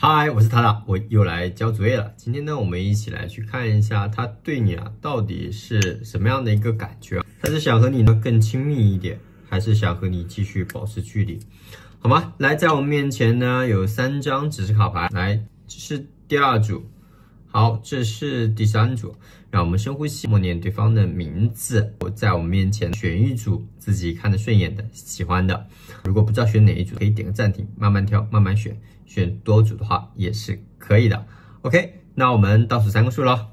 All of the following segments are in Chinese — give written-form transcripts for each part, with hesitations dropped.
嗨，我是塔塔，我又来交作业了。今天呢，我们一起来去看一下他对你到底是什么样的一个感觉？他是想和你呢更亲密一点，还是想和你继续保持距离？好吗？来，在我们面前呢有3张指示卡牌，来，这是第2组，好，这是第3组。让我们深呼吸，默念对方的名字。我在我们面前选一组自己看得顺眼的、喜欢的。如果不知道选哪一组，可以点个暂停，慢慢挑，慢慢选。选多组的话也是可以的。OK， 那我们倒数3个数咯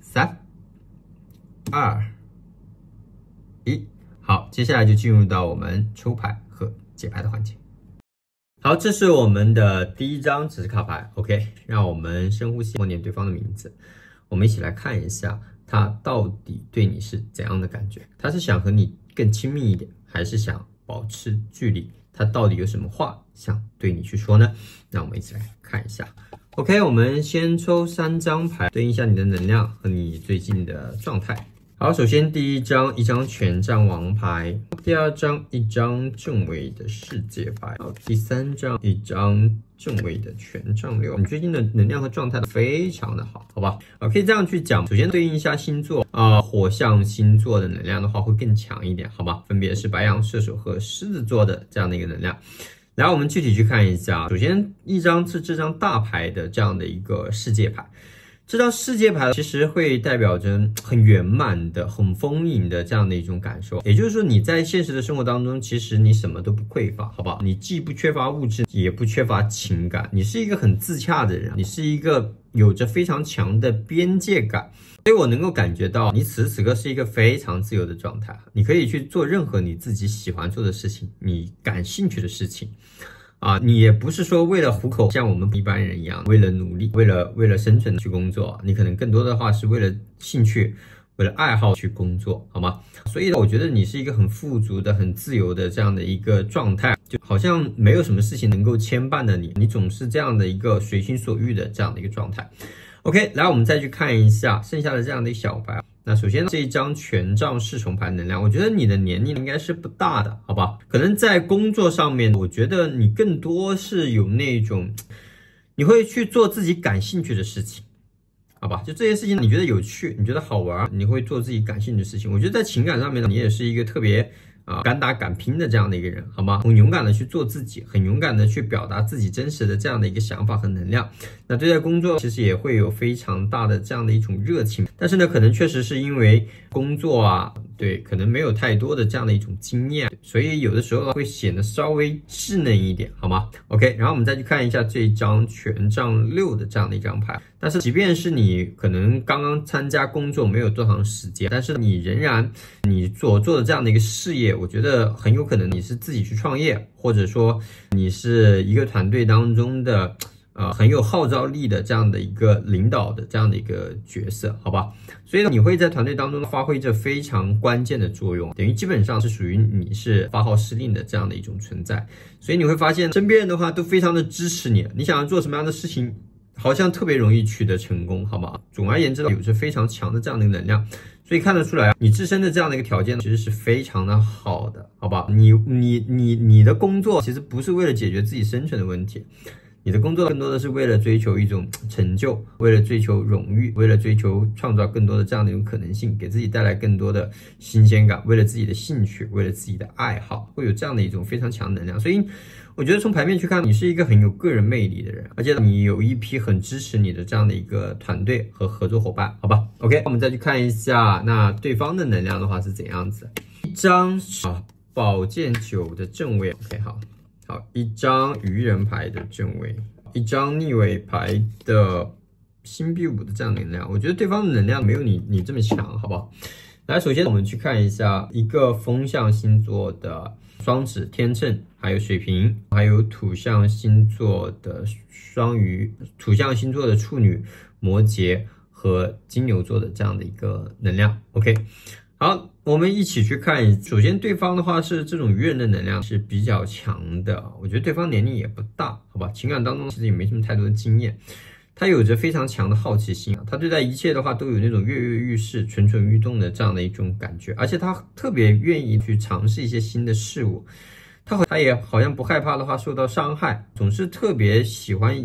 ，3、2、1。好，接下来就进入到我们抽牌和解牌的环节。好，这是我们的第1张指示卡牌。OK， 让我们深呼吸，默念对方的名字。我们一起来看一下，他到底对你是怎样的感觉？他是想和你更亲密一点，还是想保持距离？他到底有什么话想对你去说呢？那我们一起来看一下。OK， 我们先抽3张牌，对应一下你的能量和你最近的状态。好，首先第1张，一张权杖王牌；第2张，一张正位的世界牌；好，第3张，一张正位的权杖6。你最近的能量和状态都非常的好，好吧？可以这样去讲。首先对应一下星座火象星座的能量的话会更强一点，好吧？分别是白羊、射手和狮子座的这样的一个能量。然后我们具体去看一下，首先一张是这张大牌的这样的一个世界牌。这张世界牌其实会代表着很圆满的、很丰盈的这样的一种感受，也就是说你在现实的生活当中，其实你什么都不匮乏，好不好？你既不缺乏物质，也不缺乏情感，你是一个很自洽的人，你是一个有着非常强的边界感，所以我能够感觉到你此时此刻是一个非常自由的状态，你可以去做任何你自己喜欢做的事情，你感兴趣的事情。你也不是说为了糊口，像我们一般人一样，为了努力，为了生存去工作，你可能更多的话是为了兴趣，为了爱好去工作，好吗？所以呢，我觉得你是一个很富足的、很自由的这样的一个状态，就好像没有什么事情能够牵绊的你总是这样的一个随心所欲的这样的一个状态。OK， 来我们再去看一下剩下的这样的一小牌。那首先这一张权杖侍从牌能量，我觉得你的年龄应该是不大的，好吧？可能在工作上面，我觉得你更多是有那种，你会去做自己感兴趣的事情，好吧？就这些事情你觉得有趣，你觉得好玩，你会做自己感兴趣的事情。我觉得在情感上面呢，你也是一个特别敢打敢拼的这样的一个人，好吗？很勇敢的去做自己，很勇敢的去表达自己真实的这样的一个想法和能量。那对待工作其实也会有非常大的这样的一种热情，但是呢，可能确实是因为工作对，可能没有太多的这样的一种经验，所以有的时候会显得稍微稚嫩一点，好吗 ？OK， 然后我们再去看一下这一张权杖6的这样的一张牌。但是即便是你可能刚刚参加工作没有多长时间，但是你仍然你所做的这样的一个事业，我觉得很有可能你是自己去创业，或者说你是一个团队当中的很有号召力的这样的一个领导的这样的一个角色，好吧？所以你会在团队当中发挥着非常关键的作用，等于基本上是属于你是发号施令的这样的一种存在。所以你会发现身边人的话都非常的支持你，你想要做什么样的事情，好像特别容易取得成功，好吗？总而言之，有着非常强的这样的一个能量，所以看得出来你自身的这样的一个条件其实是非常的好的，好吧？你的工作其实不是为了解决自己生存的问题。你的工作更多的是为了追求一种成就，为了追求荣誉，为了追求创造更多的这样的一种可能性，给自己带来更多的新鲜感，为了自己的兴趣，为了自己的爱好，会有这样的一种非常强的能量。所以我觉得从牌面去看，你是一个很有个人魅力的人，而且你有一批很支持你的这样的一个团队和合作伙伴，好吧 ？OK， 我们再去看一下那对方的能量的话是怎样子。一张宝剑9的正位 ，OK， 好。好，一张愚人牌的正位，一张逆位牌的星币5的这样的能量，我觉得对方的能量没有你这么强，好不好？来，首先我们去看一下一个风象星座的双子、天秤，还有水瓶，还有土象星座的双鱼、土象星座的处女、摩羯和金牛座的这样的一个能量。OK。好，我们一起去看。首先，对方的话是这种愚人的能量是比较强的，我觉得对方年龄也不大，好吧？情感当中其实也没什么太多的经验，他有着非常强的好奇心他对待一切的话都有那种跃跃欲试、蠢蠢欲动的这样的一种感觉，而且他特别愿意去尝试一些新的事物，他也好像不害怕的话受到伤害，总是特别喜欢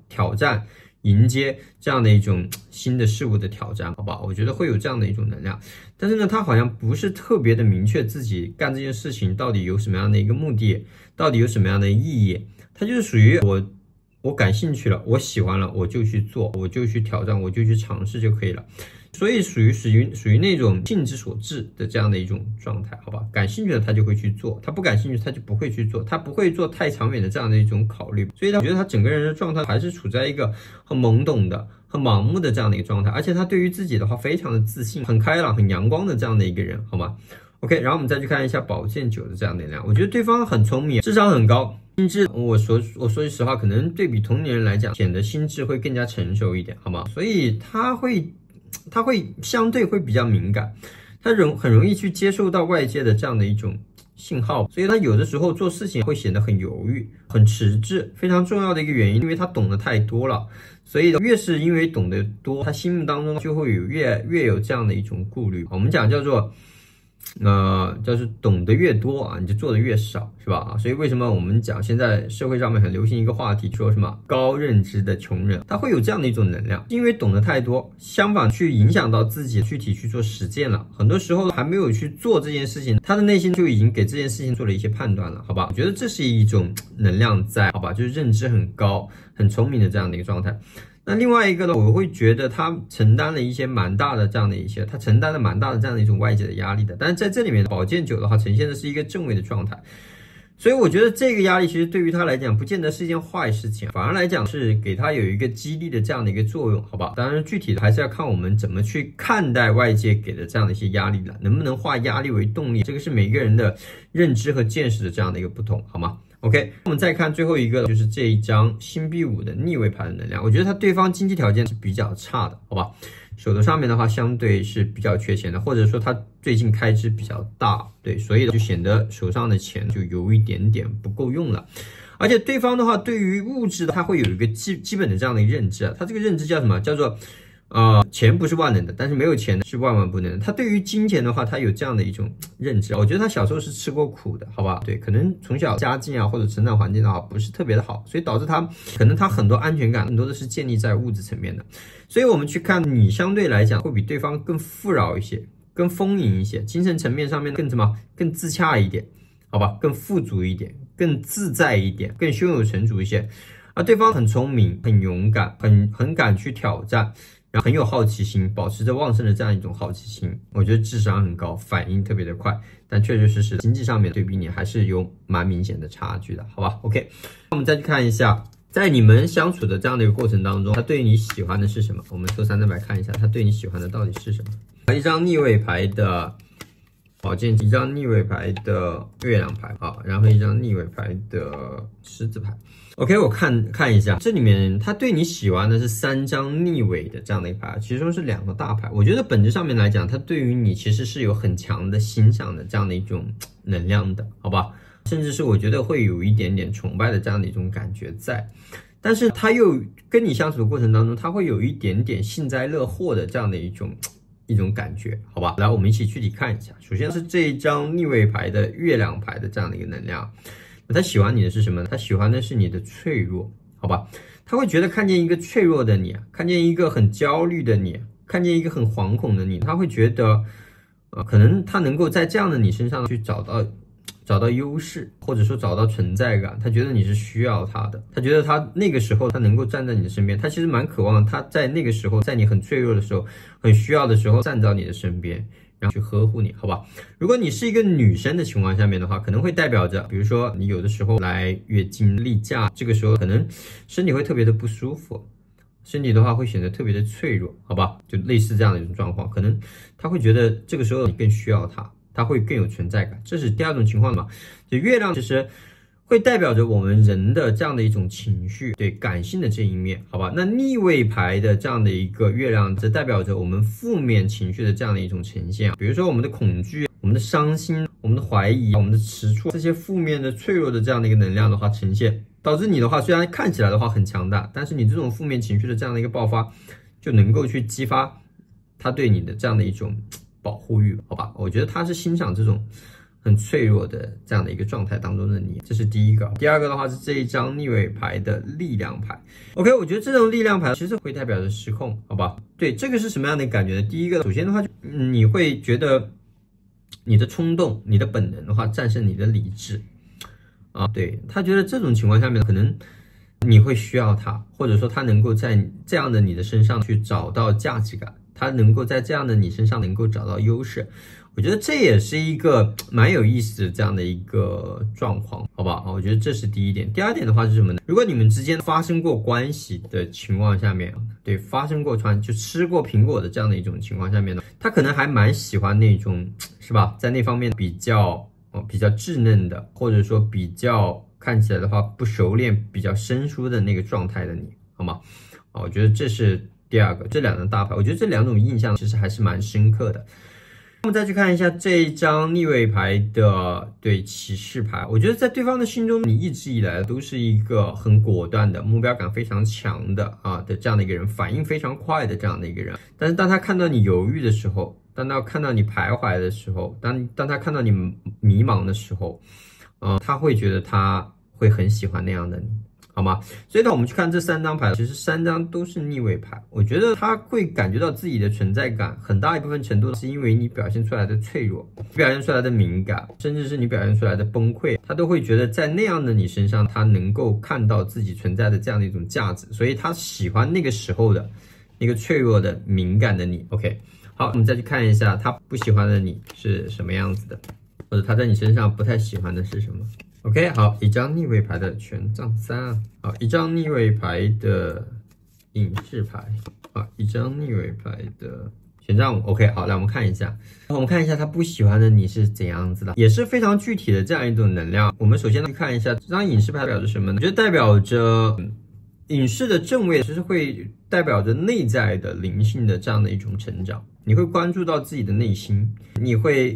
挑战。迎接这样的一种新的事物的挑战，好吧？我觉得会有这样的一种能量，但是呢，他好像不是特别的明确自己干这件事情到底有什么样的一个目的，到底有什么样的意义。他就是属于我感兴趣了，我喜欢了，我就去做，我就去挑战，我就去尝试就可以了。所以属于那种性之所至的这样的一种状态，好吧？感兴趣的他就会去做，他不感兴趣他就不会去做，他不会做太长远的这样的一种考虑。所以我觉得他整个人的状态还是处在一个很懵懂的、很盲目的这样的一个状态，而且他对于自己的话非常的自信、很开朗、很阳光的这样的一个人，好吗 ？OK， 然后我们再去看一下宝剑9的这样的能量，我觉得对方很聪明，智商很高。心智，我说句实话，可能对比同龄人来讲，显得心智会更加成熟一点，好吗？所以他会相对会比较敏感，他很容易去接受到外界的这样的一种信号，所以他有的时候做事情会显得很犹豫、很迟滞。非常重要的一个原因，因为他懂得太多了，所以越是因为懂得多，他心目当中就会有越有这样的一种顾虑。我们讲叫做。就是懂得越多啊，你就做的越少，是吧？所以为什么我们讲现在社会上面很流行一个话题，说什么高认知的穷人，他会有这样的一种能量，因为懂得太多，相反去影响到自己具体去做实践了，很多时候还没有去做这件事情，他的内心就已经给这件事情做了一些判断了，好吧？我觉得这是一种能量在，好吧？就是认知很高、很聪明的这样的一个状态。那另外一个呢，我会觉得他承担了一些蛮大的这样的一种外界的压力的，但是在这里面宝剑9的话呈现的是一个正位的状态，所以我觉得这个压力其实对于他来讲不见得是一件坏事情，反而来讲是给他有一个激励的这样的一个作用，好吧？当然具体的还是要看我们怎么去看待外界给的这样的一些压力了，能不能化压力为动力，这个是每个人的认知和见识的这样的一个不同，好吗？OK， 我们再看最后一个，就是这一张星币5的逆位牌的能量。我觉得他对方经济条件是比较差的，好吧？手头上面的话，相对是比较缺钱的，或者说他最近开支比较大，对，所以就显得手上的钱就有一点点不够用了。而且对方的话，对于物质的，他会有一个基本的这样的一个认知啊，他这个认知叫什么？叫做钱不是万能的，但是没有钱是万万不能的。他对于金钱的话，他有这样的一种认知。我觉得他小时候是吃过苦的，好吧？对，可能从小家境啊或者成长环境的话不是特别的好，所以导致他可能他很多安全感很多的是建立在物质层面的。所以我们去看你相对来讲会比对方更富饶一些，更丰盈一些，精神层面上面更自洽一点，好吧？更富足一点，更自在一点，更胸有成竹一些。而对方很聪明，很勇敢，很敢去挑战。然后很有好奇心，保持着旺盛的这样一种好奇心，我觉得智商很高，反应特别的快，但确确实实经济上面对比你还是有蛮明显的差距的，好吧 ？OK， 我们再去看一下，在你们相处的这样的一个过程当中，他对你喜欢的是什么？我们抽3张牌看一下，他对你喜欢的到底是什么？一张逆位牌的宝剑，一张逆位牌的月亮牌啊，然后一张逆位牌的狮子牌。OK， 我看一下，这里面他对你喜欢的是3张逆位的这样的一个牌，其中是2个大牌。我觉得本质上面来讲，他对于你其实是有很强的欣赏的这样的一种能量的，好吧？甚至是我觉得会有一点点崇拜的这样的一种感觉在。但是他又跟你相处的过程当中，他会有一点点幸灾乐祸的这样的一种感觉，好吧？来，我们一起具体看一下。首先是这一张逆位牌的月亮牌的这样的一个能量。他喜欢你的是什么呢？他喜欢的是你的脆弱，好吧？他会觉得看见一个脆弱的你，看见一个很焦虑的你，看见一个很惶恐的你，他会觉得，可能他能够在这样的你身上去找到优势，或者说找到存在感。他觉得你是需要他的，他觉得他那个时候他能够站在你的身边，他其实蛮渴望他在那个时候，在你很脆弱的时候、很需要的时候站到你的身边。然后去呵护你，好吧？如果你是一个女生的情况下面的话，可能会代表着，比如说你有的时候来月经例假，这个时候可能身体会特别的不舒服，身体的话会显得特别的脆弱，好吧？就类似这样的一种状况，可能他会觉得这个时候你更需要他会更有存在感。这是第2种情况嘛？就月亮其实会代表着我们人的这样的一种情绪，对感性的这一面，好吧？那逆位牌的这样的一个月亮，则代表着我们负面情绪的这样的一种呈现，比如说我们的恐惧、我们的伤心、我们的怀疑、我们的吃醋，这些负面的、脆弱的这样的一个能量的话呈现，导致你的话虽然看起来的话很强大，但是你这种负面情绪的这样的一个爆发，就能够去激发他对你的这样的一种保护欲，好吧？我觉得他是欣赏这种很脆弱的这样的一个状态当中的你，这是第一个。第二个的话是这一张逆位牌的力量牌。OK， 我觉得这种力量牌其实会代表着失控，好吧？对，这个是什么样的感觉呢？第一个，首先的话，你会觉得你的冲动、你的本能的话战胜你的理智啊。对，他觉得这种情况下面可能你会需要他，或者说他能够在这样的你的身上去找到价值感，他能够在这样的你身上能够找到优势。我觉得这也是一个蛮有意思的这样的一个状况，好吧？我觉得这是第一点。第二点的话是什么呢？如果你们之间发生过关系的情况下面，对，发生过就吃过苹果的这样的一种情况下面呢，他可能还蛮喜欢那种，是吧？在那方面比较稚嫩的，或者说比较看起来的话不熟练、比较生疏的那个状态的你，好吗？我觉得这是第二个。这两张大牌，我觉得这两种印象其实还是蛮深刻的。我们再去看一下这一张逆位牌的骑士牌，我觉得在对方的心中，你一直以来都是一个很果断的、目标感非常强的的这样的一个人，反应非常快的这样的一个人。但是当他看到你犹豫的时候，当他看到你徘徊的时候，当他看到你迷茫的时候，他会觉得他会很喜欢那样的你。好吗？所以呢，我们去看这三张牌，其实三张都是逆位牌。我觉得他会感觉到自己的存在感，很大一部分程度是因为你表现出来的脆弱，表现出来的敏感，甚至是你表现出来的崩溃，他都会觉得在那样的你身上，他能够看到自己存在的这样的一种价值，所以他喜欢那个时候的那个脆弱的、敏感的你。OK， 好，我们再去看一下他不喜欢的你是什么样子的，或者他在你身上不太喜欢的是什么。OK， 好，一张逆位牌的权杖3，好，一张逆位牌的隐士牌，好，一张逆位牌的权杖5。OK， 好，来我们看一下，我们看一下他不喜欢的你是怎样子的，也是非常具体的这样一种能量。我们首先来看一下这张隐士牌代表着什么呢？我觉得代表着隐士的正位，其实会代表着内在的灵性的这样的一种成长。你会关注到自己的内心，你会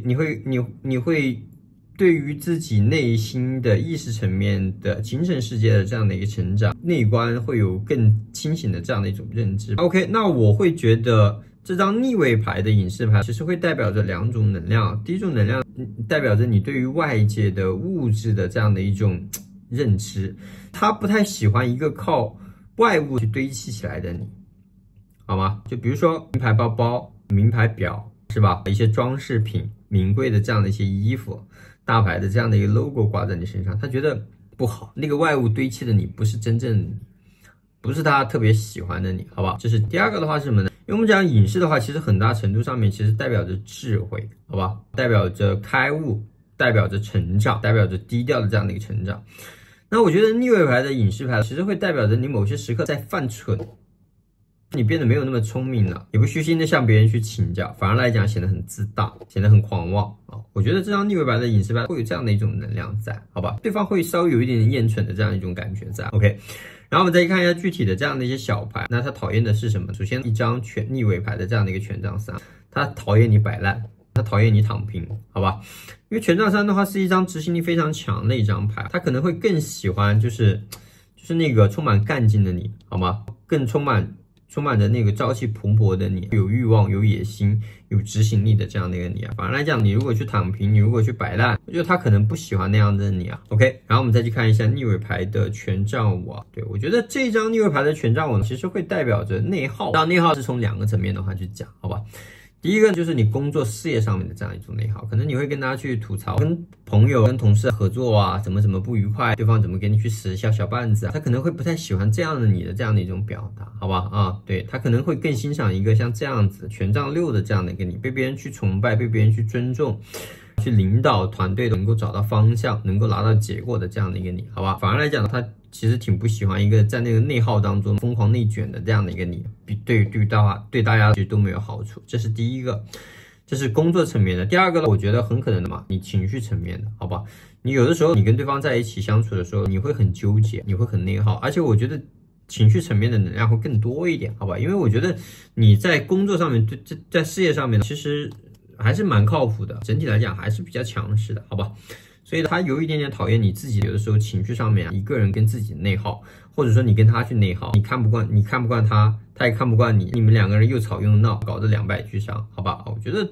对于自己内心的意识层面的精神世界的这样的一个成长，内观会有更清醒的这样的一种认知。OK， 那我会觉得这张逆位牌的隐士牌其实会代表着两种能量。第一种能量代表着你对于外界的物质的这样的一种认知，他不太喜欢一个靠外物去堆砌起来的你，好吗？就比如说名牌包包、名牌表，是吧？一些装饰品、名贵的这样的一些衣服，大牌的这样的一个 logo 挂在你身上，他觉得不好，那个外物堆砌的你不是真正的你，不是他特别喜欢的你，好吧？这是第二个的话是什么呢？因为我们讲隐士的话，其实很大程度上面其实代表着智慧，好吧？代表着开悟，代表着成长，代表着低调的这样的一个成长。那我觉得逆位牌的隐士牌其实会代表着你某些时刻在犯蠢，你变得没有那么聪明了，也不虚心的向别人去请教，反而来讲显得很自大，显得很狂妄啊！我觉得这张逆位牌的隐士牌会有这样的一种能量在，好吧？对方会稍微有一点点厌蠢的这样一种感觉在。OK， 然后我们再看一下具体的这样的一些小牌，那他讨厌的是什么？首先一张逆位牌的这样的一个权杖3，他讨厌你摆烂，他讨厌你躺平，好吧？因为权杖3的话是一张执行力非常强的一张牌，他可能会更喜欢就是那个充满干劲的你，好吗？更充满着那个朝气蓬勃的你，有欲望、有野心、有执行力的这样的一个你啊。反而来讲，你如果去躺平，你如果去摆烂，我觉得他可能不喜欢那样的你啊。OK， 然后我们再去看一下逆位牌的权杖5啊。对，我觉得这张逆位牌的权杖5其实会代表着内耗。当然，内耗是从两个层面的话去讲，好吧？第一个就是你工作事业上面的这样一种内耗，可能你会跟大家去吐槽，跟朋友、跟同事合作啊，怎么不愉快，对方怎么给你去使小绊子啊，他可能会不太喜欢这样的你的这样的一种表达，好吧？对，他可能会更欣赏一个像这样子权杖6的这样的一个你，被别人去崇拜，被别人去尊重，去领导团队的，能够找到方向，能够拿到结果的这样的一个你，好吧？反而来讲，他其实挺不喜欢一个在那个内耗当中疯狂内卷的这样的一个你，对大家其实都没有好处。这是第一个，这是工作层面的。第二个呢，我觉得很可能的嘛，你情绪层面的，好吧？你有的时候你跟对方在一起相处的时候，你会很纠结，你会很内耗，而且我觉得情绪层面的能量会更多一点，好吧？因为我觉得你在工作上面，在事业上面，其实还是蛮靠谱的，整体来讲还是比较强势的，好吧？所以他有一点点讨厌你自己，有的时候情绪上面一个人跟自己内耗，或者说你跟他去内耗，你看不惯他，他也看不惯你，你们两个人又吵又闹，搞得两败俱伤，好吧？我觉得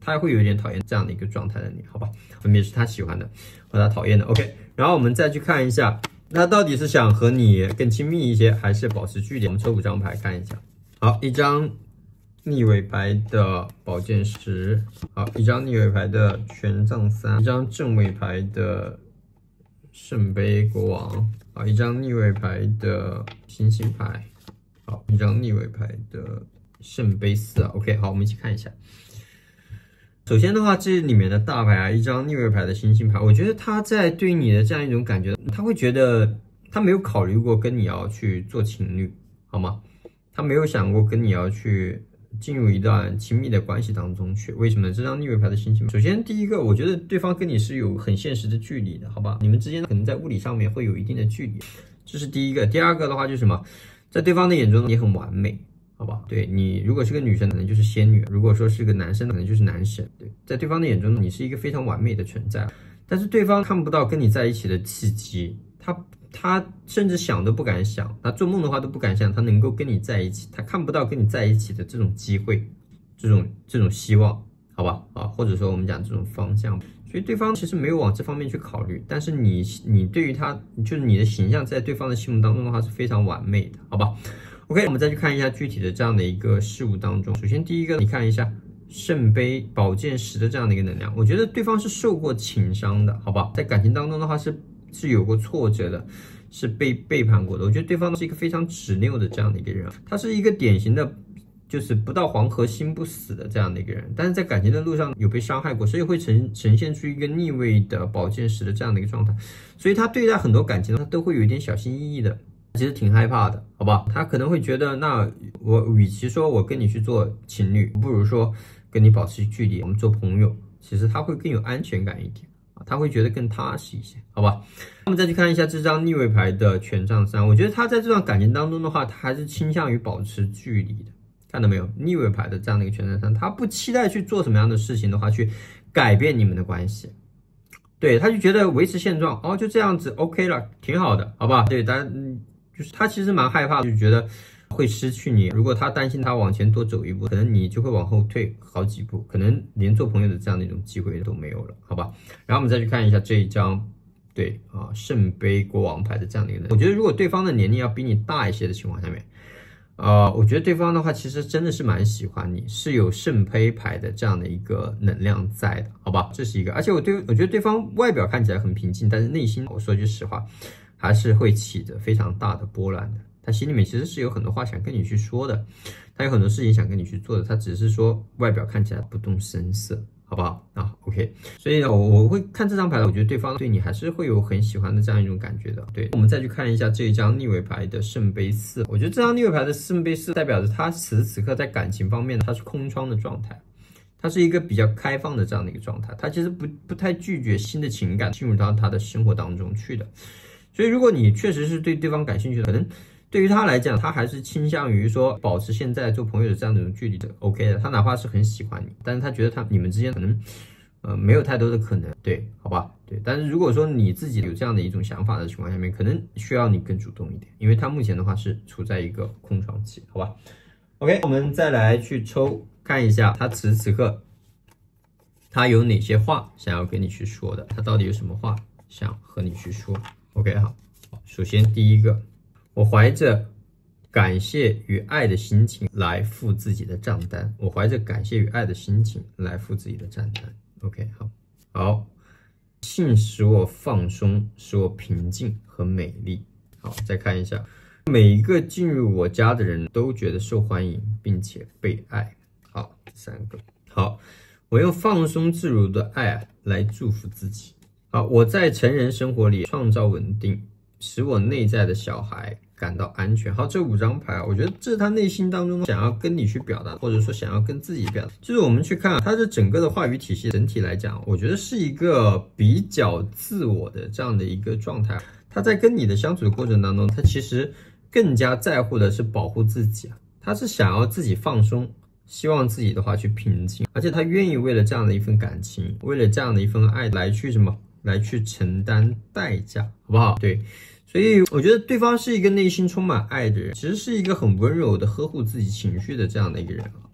他会有一点讨厌这样的一个状态的你，好吧？分别是他喜欢的和他讨厌的。OK， 然后我们再去看一下，那到底是想和你更亲密一些，还是保持距离？我们抽5张牌看一下。好，一张逆位牌的宝剑10，好，一张逆位牌的权杖3，一张正位牌的圣杯国王，好，一张逆位牌的星星牌，好，一张逆位牌的圣杯4啊。OK， 好，我们一起看一下。首先的话，这里面的大牌啊，一张逆位牌的星星牌，我觉得他在对你的这样一种感觉，他会觉得他没有考虑过跟你要去做情侣，好吗？他没有想过跟你要去进入一段亲密的关系当中去。为什么？这张逆位牌的星星，首先第一个，我觉得对方跟你是有很现实的距离的，好吧？你们之间可能在物理上面会有一定的距离，这是第一个。第二个的话就是什么，在对方的眼中你很完美。好吧，对你如果是个女生，可能就是仙女；如果说是个男生，可能就是男神。对，在对方的眼中，你是一个非常完美的存在，但是对方看不到跟你在一起的契机，他甚至想都不敢想，他做梦的话都不敢想，他能够跟你在一起，他看不到跟你在一起的这种机会，这种希望，好吧，啊，或者说我们讲这种方向。所以对方其实没有往这方面去考虑，但是你对于他，就是你的形象在对方的心目当中的话是非常完美的，好吧？ OK， 我们再去看一下具体的这样的一个事物当中。首先第一个，你看一下圣杯宝剑10的这样的一个能量，我觉得对方是受过情伤的，好吧？在感情当中的话是有过挫折的，是被背叛过的。我觉得对方是一个非常执拗的这样的一个人，他是一个典型的，就是不到黄河心不死的这样的一个人，但是在感情的路上有被伤害过，所以会呈现出一个逆位的宝剑10的这样的一个状态。所以他对待很多感情，他都会有一点小心翼翼的。 其实挺害怕的，好吧？他可能会觉得，那我与其说我跟你去做情侣，不如说跟你保持距离，我们做朋友。其实他会更有安全感一点啊，他会觉得更踏实一些，好吧？我们再去看一下这张逆位牌的权杖3，我觉得他在这段感情当中的话，他还是倾向于保持距离的。看到没有？逆位牌的这样的一个权杖3，他不期待去做什么样的事情的话，去改变你们的关系。 对，他就觉得维持现状，哦，就这样子 OK 了，挺好的，好吧？对，就是他其实蛮害怕，就觉得会失去你。如果他担心他往前多走一步，可能你就会往后退好几步，可能连做朋友的这样的一种机会都没有了，好吧？然后我们再去看一下这一张，对啊，圣杯国王牌的这样的一个人，我觉得如果对方的年龄要比你大一些的情况下面。 我觉得对方的话，其实真的是蛮喜欢你，是有圣杯牌的这样的一个能量在的，好吧？这是一个，而且我觉得对方外表看起来很平静，但是内心，我说句实话，还是会起着非常大的波澜的。他心里面其实是有很多话想跟你去说的，他有很多事情想跟你去做的，他只是说外表看起来不动声色。 好不好啊 ？OK， 所以呢，我会看这张牌，我觉得对方对你还是会有很喜欢的这样一种感觉的。对，我们再去看一下这一张逆位牌的圣杯4，我觉得这张逆位牌的圣杯4代表着他此时此刻在感情方面他是空窗的状态，他是一个比较开放的这样的一个状态，他其实不太拒绝新的情感进入到他的生活当中去的。所以，如果你确实是对对方感兴趣的，可能。 对于他来讲，他还是倾向于说保持现在做朋友的这样的一种距离的 ，OK 的。他哪怕是很喜欢你，但是他觉得你们之间可能，没有太多的可能，对，好吧，对。但是如果说你自己有这样的一种想法的情况下面，可能需要你更主动一点，因为他目前的话是处在一个空窗期，好吧 ？OK， 我们再来去抽看一下他此时此刻他有哪些话想要跟你去说的，他到底有什么话想和你去说 ？OK， 好，首先第一个。 我怀着感谢与爱的心情来付自己的账单。我怀着感谢与爱的心情来付自己的账单。OK， 好，性使我放松，使我平静和美丽。好，再看一下，每一个进入我家的人都觉得受欢迎，并且被爱。好，第3个，好，我用放松自如的爱来祝福自己。好，我在成人生活里创造稳定。 使我内在的小孩感到安全。好，这5张牌啊，我觉得这是他内心当中想要跟你去表达，或者说想要跟自己表达。就是我们去看他这整个的话语体系，整体来讲，我觉得是一个比较自我的这样的一个状态。他在跟你的相处的过程当中，他其实更加在乎的是保护自己啊，他是想要自己放松，希望自己的话去平静，而且他愿意为了这样的一份感情，为了这样的一份爱来去什么，来去承担代价，好不好？对。 所以我觉得对方是一个内心充满爱的人，其实是一个很温柔的呵护自己情绪的这样的一个人啊。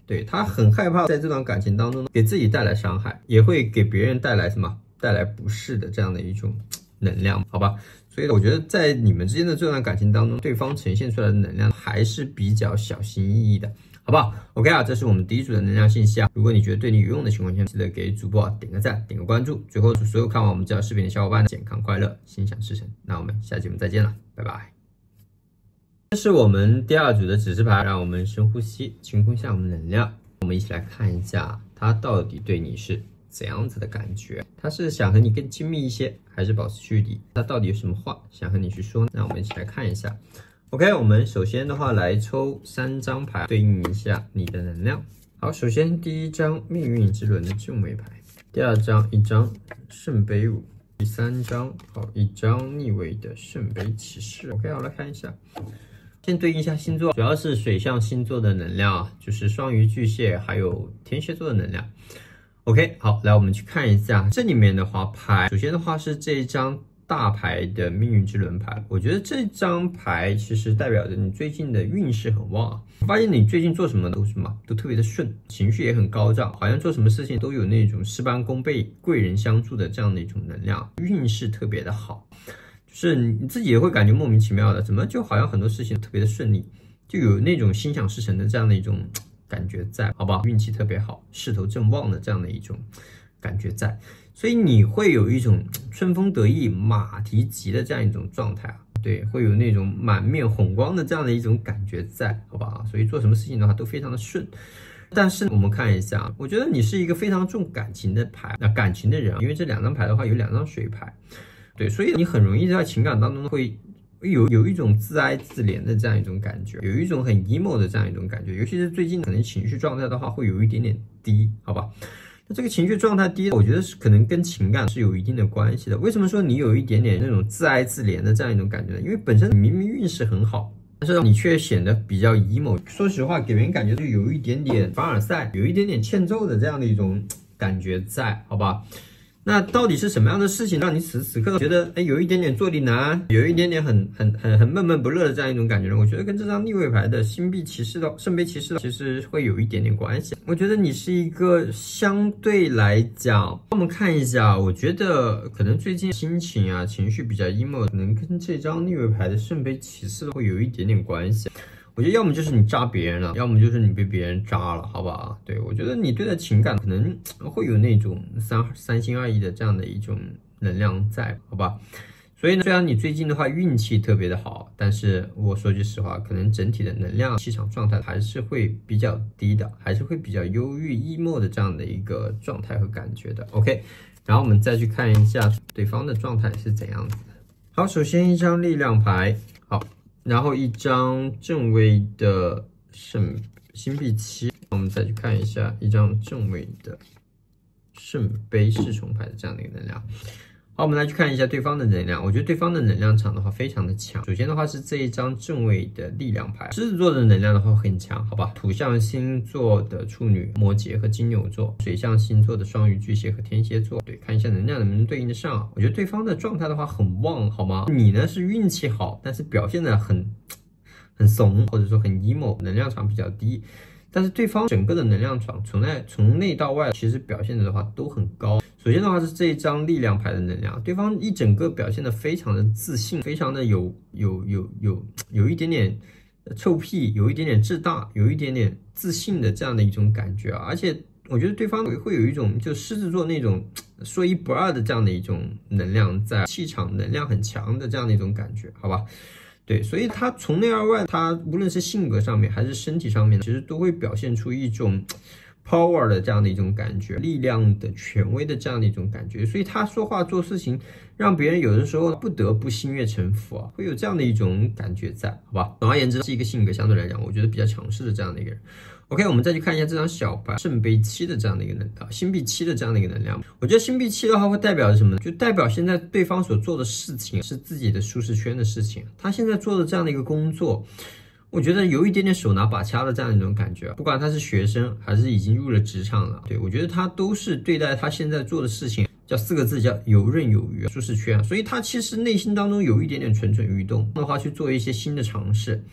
对，他很害怕在这段感情当中给自己带来伤害，也会给别人带来什么？带来不适的这样的一种能量，好吧？所以我觉得在你们之间的这段感情当中，对方呈现出来的能量还是比较小心翼翼的，好不好 ？OK 啊，这是我们第一组的能量信息啊。如果你觉得对你有用的情况下，记得给主播点个赞，点个关注。最后，祝所有看完我们这条视频的小伙伴健康快乐，心想事成。那我们下期节目再见了，拜拜。这是我们第二组的指示牌，让我们深呼吸，清空一下我们能量。我们一起来看一下，它到底对你是怎样子的感觉？他是想和你更亲密一些，还是保持距离？他到底有什么话想和你去说？那我们一起来看一下。OK， 我们首先的话来抽3张牌，对应一下你的能量。好，首先第一张命运之轮的正位牌，第二张一张圣杯五，第三张一张逆位的圣杯骑士。OK， 好，来看一下。先对应一下星座，主要是水象星座的能量啊，就是双鱼、巨蟹还有天蝎座的能量。OK， 好，来我们去看一下这里面的话牌。首先的话是这一张大牌的命运之轮牌，我觉得这张牌其实代表着你最近的运势很旺啊。我发现你最近做什么都特别的顺，情绪也很高涨，好像做什么事情都有那种事半功倍、贵人相助的这样的一种能量，运势特别的好。就是你自己也会感觉莫名其妙的，怎么就好像很多事情特别的顺利，就有那种心想事成的这样的一种感觉在，好不好？运气特别好，势头正旺的这样的一种感觉在，所以你会有一种春风得意马蹄疾的这样一种状态啊，对，会有那种满面红光的这样的一种感觉在，好不好？所以做什么事情的话都非常的顺。但是我们看一下，我觉得你是一个非常重感情的牌，感情的人啊，因为这2张牌的话有2张水牌，对，所以你很容易在情感当中会有一种自哀自怜的这样一种感觉，有一种很 emo 的这样一种感觉，尤其是最近可能情绪状态的话会有一点点低，好吧？那这个情绪状态低，我觉得是可能跟情感是有一定的关系的。为什么说你有一点点那种自哀自怜的这样一种感觉呢？因为本身你明明运势很好，但是你却显得比较 emo。说实话，给人感觉就有一点点凡尔赛，有一点点欠揍的这样的一种感觉在，好吧？那到底是什么样的事情让你此时此刻觉得有一点点坐立难安，有一点点很闷闷不乐的这样一种感觉呢？我觉得跟这张逆位牌的星币骑士的圣杯骑士其实会有一点点关系。我觉得你是一个相对来讲，我们看一下，我觉得可能最近心情啊情绪比较 emo， 可能跟这张逆位牌的圣杯骑士会有一点点关系。我觉得要么就是你扎别人了，要么就是你被别人扎了，好吧？对，我觉得你对待情感可能会有那种三心二意的这样的一种能量在，好吧？所以呢，虽然你最近的话运气特别的好，但是我说句实话，可能整体的能量气场状态还是会比较低的，还是会比较忧郁 emo 的这样的一个状态和感觉的。OK， 然后我们再去看一下对方的状态是怎样子的。好，首先一张力量牌，好。然后一张正位的星币7，我们再去看一下一张正位的圣杯4重牌的这样的一个能量。好，我们来去看一下对方的能量。我觉得对方的能量场的话非常的强。首先的话是这一张正位的力量牌，狮子座的能量的话很强，好吧？土象星座的处女、摩羯和金牛座，水象星座的双鱼、巨蟹和天蝎座。对，看一下能量能不能对应得上啊？我觉得对方的状态的话很旺，好吗？你呢是运气好，但是表现的很怂，或者说很 emo， 能量场比较低。但是对方整个的能量场从内到外其实表现的话都很高。首先的话是这一张力量牌的能量，对方一整个表现的非常的自信，非常的有一点点臭屁，有一点点自大，有一点点自信的这样的一种感觉啊。而且我觉得对方会有一种就狮子座那种说一不二的这样的一种能量在，气场能量很强的这样的一种感觉，好吧？对，所以他从内而外，他无论是性格上面还是身体上面，其实都会表现出一种 power 的这样的一种感觉，力量的权威的这样的一种感觉。所以他说话做事情，让别人有的时候不得不心悦诚服啊，会有这样的一种感觉在，好吧？总而言之，是一个性格相对来讲，我觉得比较强势的这样的一个人。OK， 我们再去看一下这张小牌圣杯7的这样的一个能量，星币7的这样的一个能量。我觉得星币7的话会代表什么呢？就代表现在对方所做的事情是自己的舒适圈的事情。他现在做的这样的一个工作，我觉得有一点点手拿把掐的这样一种感觉。不管他是学生还是已经入了职场了，对，我觉得他都是对待他现在做的事情，叫4个字，叫游刃有余，舒适圈。所以他其实内心当中有一点点蠢蠢欲动的话，去做一些新的尝试。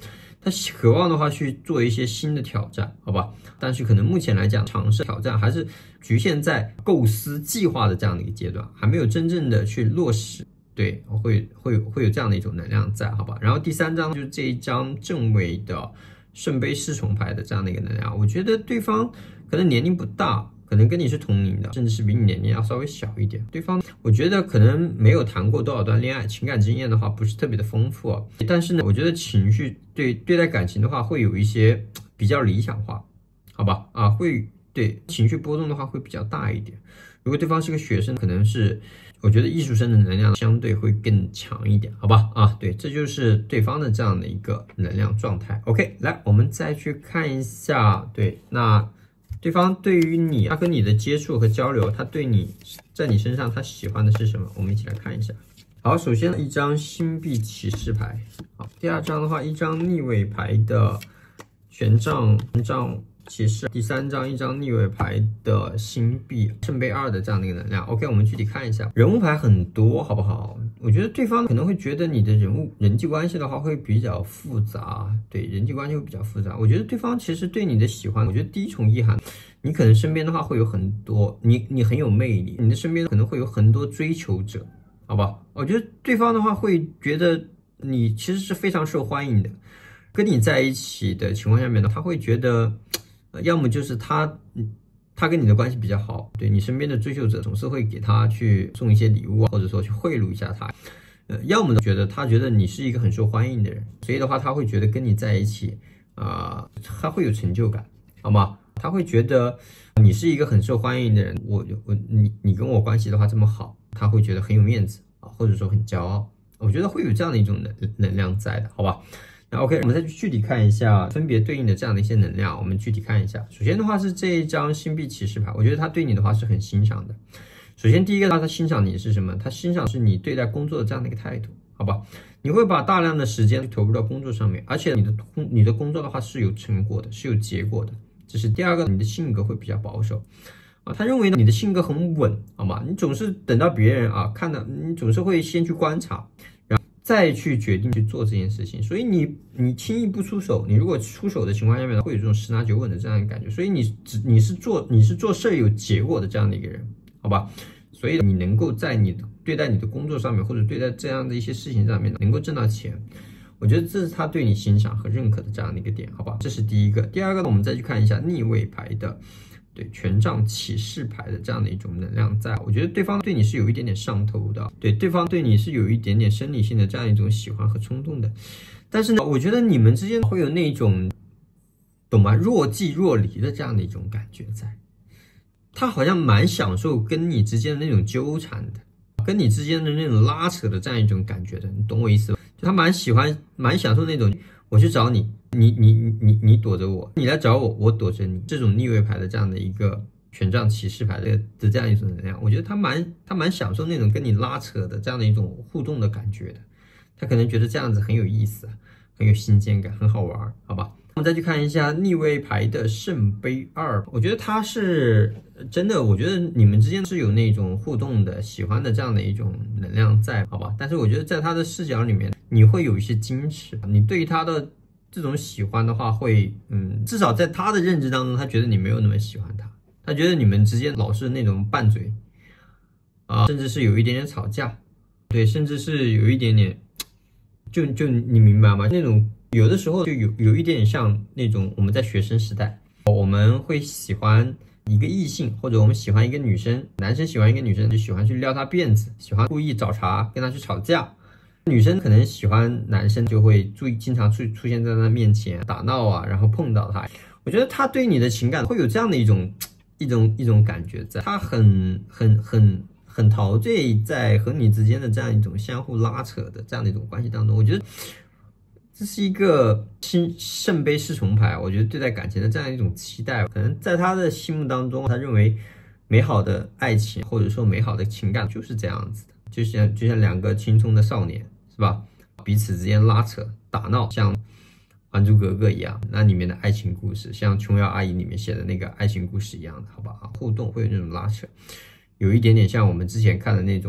他渴望的话去做一些新的挑战，好吧？但是可能目前来讲，尝试挑战还是局限在构思计划的这样的一个阶段，还没有真正的去落实。对，会有这样的一种能量在，好吧？然后第3张就是这一张正位的圣杯侍从牌的这样的一个能量，我觉得对方可能年龄不大。可能跟你是同龄的，甚至是比你年龄要稍微小一点。对方，我觉得可能没有谈过多少段恋爱，情感经验的话不是特别的丰富啊。但是呢，我觉得情绪对待感情的话，会有一些比较理想化，好吧？会对情绪波动的话会比较大一点。如果对方是个学生，可能是我觉得艺术生的能量相对会更强一点，好吧？对，这就是对方的这样的一个能量状态。OK， 来，我们再去看一下，对，那。对方对于你，他跟你的接触和交流，他对你在你身上他喜欢的是什么？我们一起来看一下。好，首先一张星币骑士牌，好，第2张的话，一张逆位牌的权杖骑士，第3张一张逆位牌的星币圣杯2的这样的一个能量。OK， 我们具体看一下，人物牌很多，好不好？我觉得对方可能会觉得你的人际关系的话会比较复杂，对，人际关系会比较复杂。我觉得对方其实对你的喜欢，我觉得第一重意涵，你可能身边的话会有很多，你很有魅力，你的身边可能会有很多追求者，好吧？我觉得对方的话会觉得你其实是非常受欢迎的，跟你在一起的情况下面呢，他会觉得。要么就是他跟你的关系比较好，对你身边的追求者总是会给他去送一些礼物啊，或者说去贿赂一下他，要么他觉得你是一个很受欢迎的人，所以的话他会觉得跟你在一起他会有成就感，好吗？他会觉得你是一个很受欢迎的人，你跟我关系的话这么好，他会觉得很有面子啊，或者说很骄傲，我觉得会有这样的一种能量在的，好吧？那 OK， 我们再去具体看一下分别对应的这样的一些能量，我们具体看一下。首先的话是这一张星币骑士牌，我觉得他对你的话是很欣赏的。首先第一个他欣赏你是什么？他欣赏是你对待工作的这样的一个态度，好吧？你会把大量的时间投入到工作上面，而且你的工作的话是有成果的，是有结果的。这是第二个，你的性格会比较保守。他认为你的性格很稳，好吗？你总是等到别人看到，你总是会先去观察，然后再去决定去做这件事情。所以你轻易不出手，你如果出手的情况下面，会有这种十拿九稳的这样的感觉。所以你是做事有结果的这样的一个人，好吧？所以你能够在对待你的工作上面，或者对待这样的一些事情上面，能够挣到钱。我觉得这是他对你欣赏和认可的这样的一个点，好吧？这是第一个。第二个呢，我们再去看一下逆位牌的。对权杖骑士牌的这样的一种能量在，我觉得对方对你是有一点点上头的，对方对你是有一点点生理性的这样一种喜欢和冲动的，但是呢，我觉得你们之间会有那种，懂吗？若即若离的这样的一种感觉在，他好像蛮享受跟你之间的那种纠缠的，跟你之间的那种拉扯的这样一种感觉的，你懂我意思吧？就他蛮享受那种我去找你。你躲着我，你来找我，我躲着你，这种逆位牌的这样的一个权杖骑士牌的这样一种能量，我觉得他蛮享受那种跟你拉扯的这样的一种互动的感觉的，他可能觉得这样子很有意思，很有新鲜感，很好玩，好吧？我们再去看一下逆位牌的圣杯2，我觉得他是真的，我觉得你们之间是有那种互动的、喜欢的这样的一种能量在，好吧？但是我觉得在他的视角里面，你会有一些矜持，你对于他的这种喜欢的话会，至少在他的认知当中，他觉得你没有那么喜欢他，他觉得你们之间老是那种拌嘴，甚至是有一点点吵架，对，甚至是有一点点，就你明白吗？那种有的时候就有一点像那种我们在学生时代，我们会喜欢一个异性，或者我们喜欢一个女生，男生喜欢一个女生就喜欢去撩她辫子，喜欢故意找茬跟她去吵架。女生可能喜欢男生，就会经常出现在他面前打闹然后碰到他。我觉得他对你的情感会有这样的一种感觉在，他很陶醉在和你之间的这样一种相互拉扯的这样的一种关系当中。我觉得这是一个圣杯侍从牌，我觉得对待感情的这样一种期待，可能在他的心目当中，他认为美好的爱情或者说美好的情感就是这样子的，就像两个青葱的少年。是吧？彼此之间拉扯打闹，像《还珠格格》一样，那里面的爱情故事，像琼瑶阿姨里面写的那个爱情故事一样的，好吧？互动会有那种拉扯，有一点点像我们之前看的那种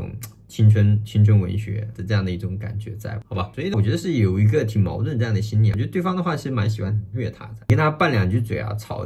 青春文学的这样的一种感觉在，好吧？所以我觉得是有一个挺矛盾这样的心理。我觉得对方的话其实蛮喜欢虐他的，跟他拌两句嘴啊，吵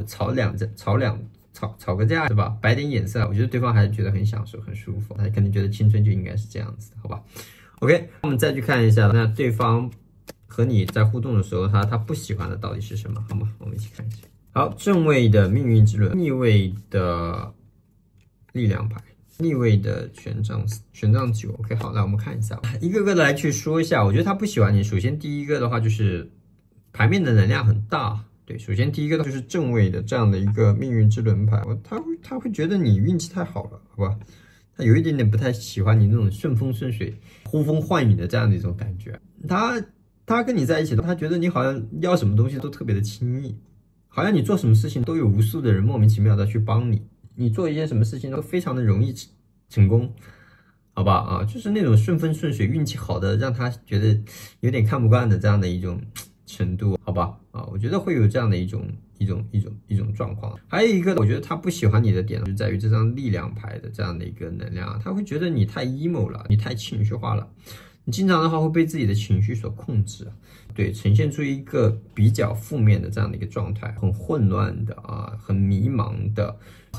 个架是吧？摆点眼色，我觉得对方还是觉得很享受、很舒服，他可能觉得青春就应该是这样子的，好吧 ？OK， 我们再去看一下，那对方和你在互动的时候，他不喜欢的到底是什么，好吗？我们一起看一下。好，正位的命运之轮，逆位的力量牌。逆位的权杖9 ，OK， 好，来我们看一下，一个个的来去说一下。我觉得他不喜欢你。首先第一个的话就是牌面的能量很大，对，首先第一个就是正位的这样的一个命运之轮牌，他会觉得你运气太好了，好吧？他有一点点不太喜欢你那种顺风顺水、呼风唤雨的这样的一种感觉。他跟你在一起，他觉得你好像要什么东西都特别的轻易，好像你做什么事情都有无数的人莫名其妙的去帮你。你做一件什么事情都非常的容易成功，好吧？啊，就是那种顺风顺水、运气好的，让他觉得有点看不惯的这样的一种程度，好吧？啊，我觉得会有这样的一种状况。还有一个，我觉得他不喜欢你的点就在于这张力量牌的这样的一个能量，他会觉得你太 emo 了，你太情绪化了，你经常的话会被自己的情绪所控制。对，呈现出一个比较负面的这样的一个状态，很混乱的啊，很迷茫的，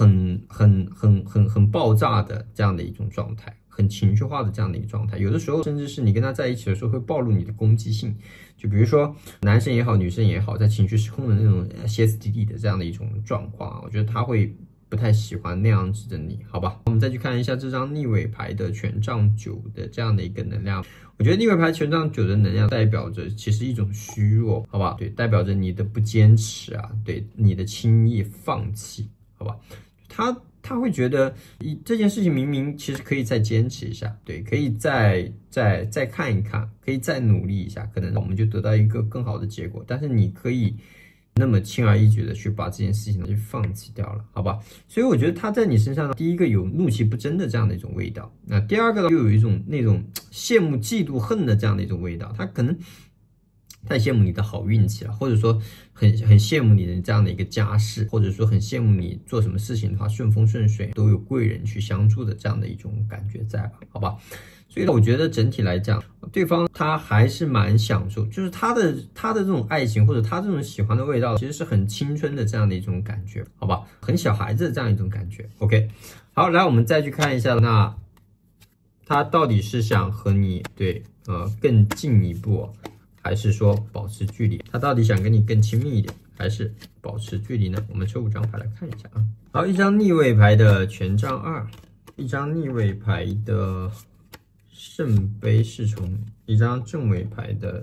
很爆炸的这样的一种状态，很情绪化的这样的一个状态。有的时候甚至是你跟他在一起的时候会暴露你的攻击性，就比如说男生也好，女生也好，在情绪失控的那种歇斯底里的这样的一种状况，我觉得他会不太喜欢那样子的你，好吧？我们再去看一下这张逆位牌的权杖9的这样的一个能量。我觉得逆位牌权杖9的能量代表着其实一种虚弱，好吧？对，代表着你的不坚持啊，对，你的轻易放弃，好吧？他会觉得这件事情明明其实可以再坚持一下，对，可以再看一看，可以再努力一下，可能我们就得到一个更好的结果。但是你可以那么轻而易举的去把这件事情去放弃掉了，好吧？所以我觉得他在你身上呢，第一个有怒气不争的这样的一种味道，那第二个呢，又有一种那种羡慕、嫉妒、恨的这样的一种味道，他可能太羡慕你的好运气了，或者说很羡慕你的这样的一个家世，或者说很羡慕你做什么事情的话顺风顺水，都有贵人去相助的这样的一种感觉在吧？好吧？所以我觉得整体来讲，对方他还是蛮享受，就是他的这种爱情或者他这种喜欢的味道，其实是很青春的这样的一种感觉，好吧？很小孩子的这样一种感觉。OK， 好，来我们再去看一下，那他到底是想和你更进一步，还是说保持距离？他到底想跟你更亲密一点，还是保持距离呢？我们抽5张牌来看一下啊。好，一张逆位牌的权杖2，一张逆位牌的圣杯侍从，一张正位牌的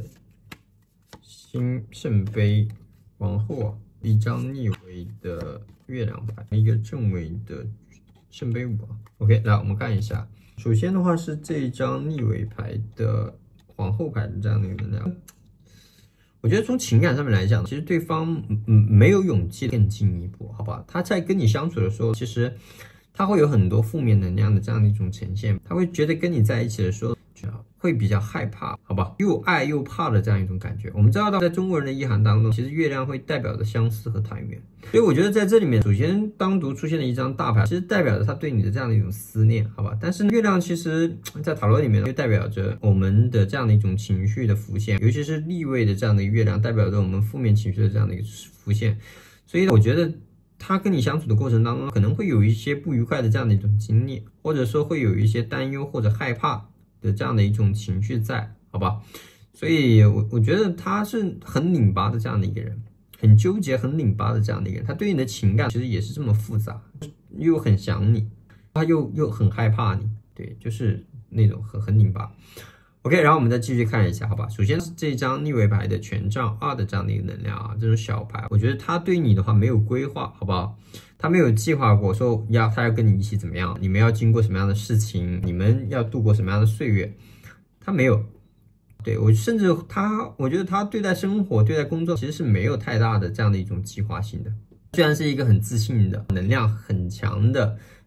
圣杯皇后，一张逆位的月亮牌，一个正位的圣杯5。OK， 来我们看一下，首先的话是这一张逆位牌的皇后牌的这样的一个能量。我觉得从情感上面来讲，其实对方没有勇气更进一步，好吧？他在跟你相处的时候，其实他会有很多负面能量的这样的一种呈现，他会觉得跟你在一起的时候会比较害怕，好吧？又爱又怕的这样一种感觉。我们知道在中国人的意涵当中，其实月亮会代表着相思和团圆，所以我觉得在这里面，首先单独出现了一张大牌，其实代表着他对你的这样的一种思念，好吧？但是月亮其实在塔罗里面又代表着我们的这样的一种情绪的浮现，尤其是逆位的这样的月亮，代表着我们负面情绪的这样的一个浮现。所以我觉得他跟你相处的过程当中，可能会有一些不愉快的这样的一种经历，或者说会有一些担忧或者害怕的这样的一种情绪在，好吧？所以我觉得他是很拧巴的这样的一个人，很纠结、很拧巴的这样的一个人。他对你的情感其实也是这么复杂，又很想你，他又很害怕你，对，就是那种很拧巴。OK， 然后我们再继续看一下，好吧？首先是这张逆位牌的权杖2的这样的一个能量啊，这种小牌，我觉得他对你的话没有规划，好不好？他没有计划过说他要跟你一起怎么样，你们要经过什么样的事情，你们要度过什么样的岁月，他没有。对，我甚至我觉得他对待生活、对待工作其实是没有太大的这样的一种计划性的。虽然是一个很自信的、能量很强的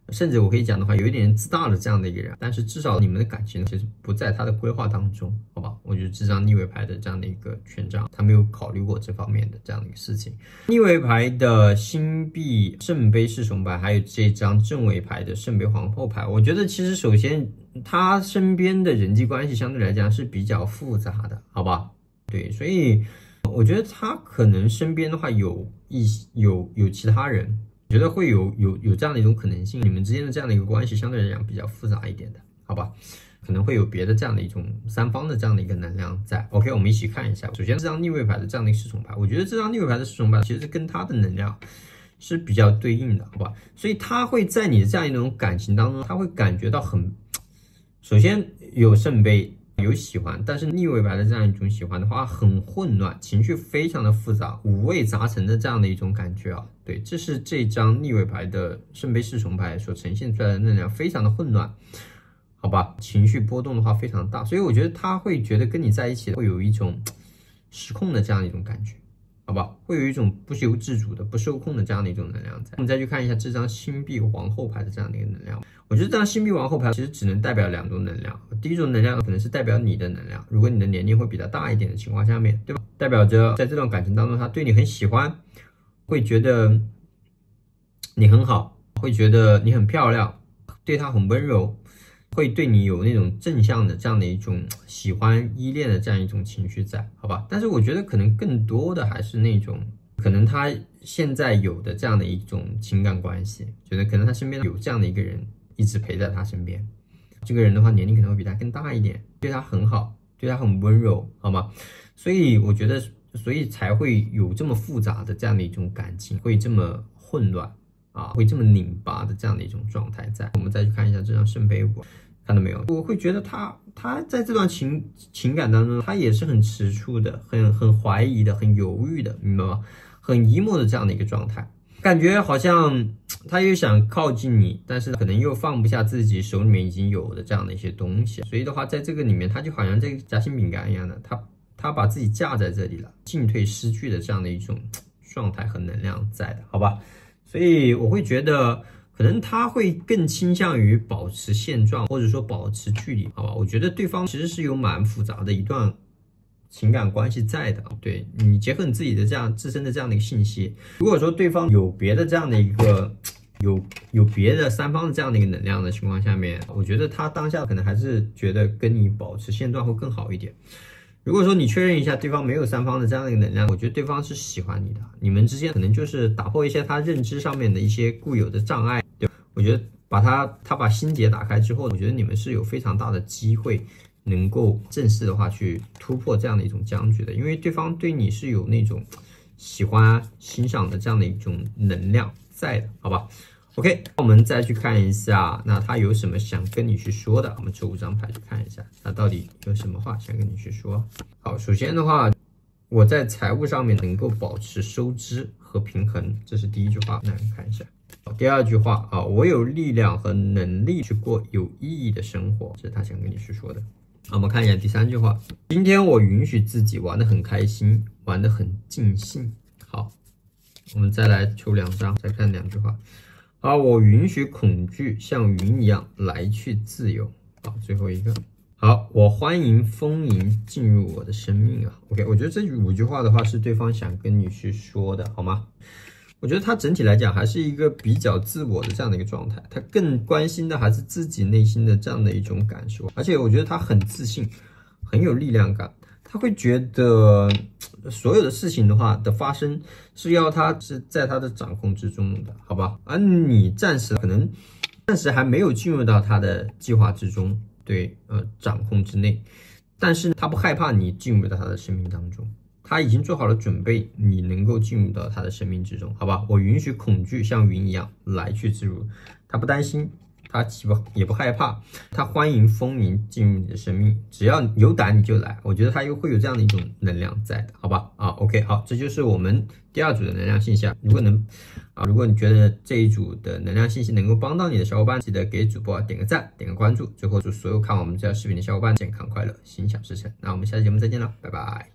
甚至我可以讲的话，有一点自大的这样的一个人，但是至少你们的感情其实不在他的规划当中，好吧？我觉得这张逆位牌的这样的一个权杖，他没有考虑过这方面的这样的一个事情。逆位牌的星币圣杯侍从牌，还有这张正位牌的圣杯皇后牌，我觉得其实首先他身边的人际关系相对来讲是比较复杂的，好吧？对，所以我觉得他可能身边的话有其他人。我觉得会有这样的一种可能性，你们之间的这样的一个关系相对来讲比较复杂一点的，好吧？可能会有别的这样的一种三方的这样的一个能量在。OK， 我们一起看一下。首先这张逆位牌的这样的一个侍从牌，我觉得这张逆位牌的侍从牌其实跟他的能量是比较对应的，好吧？所以他会在你的这样一种感情当中，他会感觉到首先有圣杯。有喜欢，但是逆位牌的这样一种喜欢的话很混乱，情绪非常的复杂，五味杂陈的这样的一种感觉啊。对，这是这张逆位牌的圣杯侍从牌所呈现出来的能量，非常的混乱，好吧？情绪波动的话非常大，所以我觉得他会觉得跟你在一起会有一种失控的这样一种感觉，好吧？会有一种不由自主的、不受控的这样的一种能量在。我们再去看一下这张星币皇后牌的这样的一个能量。我觉得这张星币皇后牌其实只能代表2种能量，第一种能量可能是代表你的能量，如果你的年龄会比较大一点的情况下面，对吧？代表着在这段感情当中，他对你很喜欢，会觉得你很好，会觉得你很漂亮，对他很温柔，会对你有那种正向的这样的一种喜欢、依恋的这样一种情绪在，好吧？但是我觉得可能更多的还是那种，可能他现在有的这样的一种情感关系，觉得可能他身边有这样的一个人。一直陪在他身边，这个人的话年龄可能会比他更大一点，对他很好，对他很温柔，好吗？所以我觉得，所以才会有这么复杂的这样的一种感情，会这么混乱啊，会这么拧巴的这样的一种状态在。我们再去看一下这张圣杯五，看到没有？我会觉得他在这段情感当中，他也是很踟蹰的，很怀疑的，很犹豫的，明白吗？很 emo 的这样的一个状态。感觉好像他又想靠近你，但是可能又放不下自己手里面已经有的这样的一些东西，所以的话，在这个里面，他就好像这个夹心饼干一样的，他把自己架在这里了，进退失据的这样的一种状态和能量在的，好吧？所以我会觉得，可能他会更倾向于保持现状，或者说保持距离，好吧？我觉得对方其实是有蛮复杂的一段情感关系在的，对，你结合你自己的这样自身的这样的一个信息，如果说对方有别的这样的一个有别的三方的这样的一个能量的情况下面，我觉得他当下可能还是觉得跟你保持现状会更好一点。如果说你确认一下对方没有三方的这样的一个能量，我觉得对方是喜欢你的，你们之间可能就是打破一些他认知上面的一些固有的障碍，对吧？我觉得他把心结打开之后，我觉得你们是有非常大的机会能够正式的话去突破这样的一种僵局的，因为对方对你是有那种喜欢欣赏的这样的一种能量在的，好吧 ？OK， 我们再去看一下，那他有什么想跟你去说的？我们抽5张牌去看一下，他到底有什么话想跟你去说。好，首先的话，我在财务上面能够保持收支和平衡，这是第一句话。那看一下。第二句话啊，我有力量和能力去过有意义的生活，这是他想跟你去说的。好，我们看一下第三句话，今天我允许自己玩得很开心，玩得很尽兴。好，我们再来抽2张，再看2句话。好，我允许恐惧像云一样来去自由。好，最后一个。好，我欢迎丰盈进入我的生命啊。OK， 我觉得这5句话的话是对方想跟你去说的，好吗？我觉得他整体来讲还是一个比较自我的这样的一个状态，他更关心的还是自己内心的这样的一种感受，而且我觉得他很自信，很有力量感，他会觉得所有的事情的话的发生是他是在他的掌控之中的，好吧？而你暂时还没有进入到他的计划之中，对，掌控之内，但是他不害怕你进入到他的生命当中。他已经做好了准备，你能够进入到他的生命之中，好吧？我允许恐惧像云一样来去自如，他不担心，他也不害怕，他欢迎丰盈进入你的生命，只要有胆你就来，我觉得他又会有这样的一种能量在的，好吧？啊 ，OK， 好，这就是我们第2组的能量信息啊。如果你觉得这一组的能量信息能够帮到你的小伙伴，记得给主播点个赞，点个关注，最后祝所有看我们这条视频的小伙伴健康快乐，心想事成。那我们下期节目再见了，拜拜。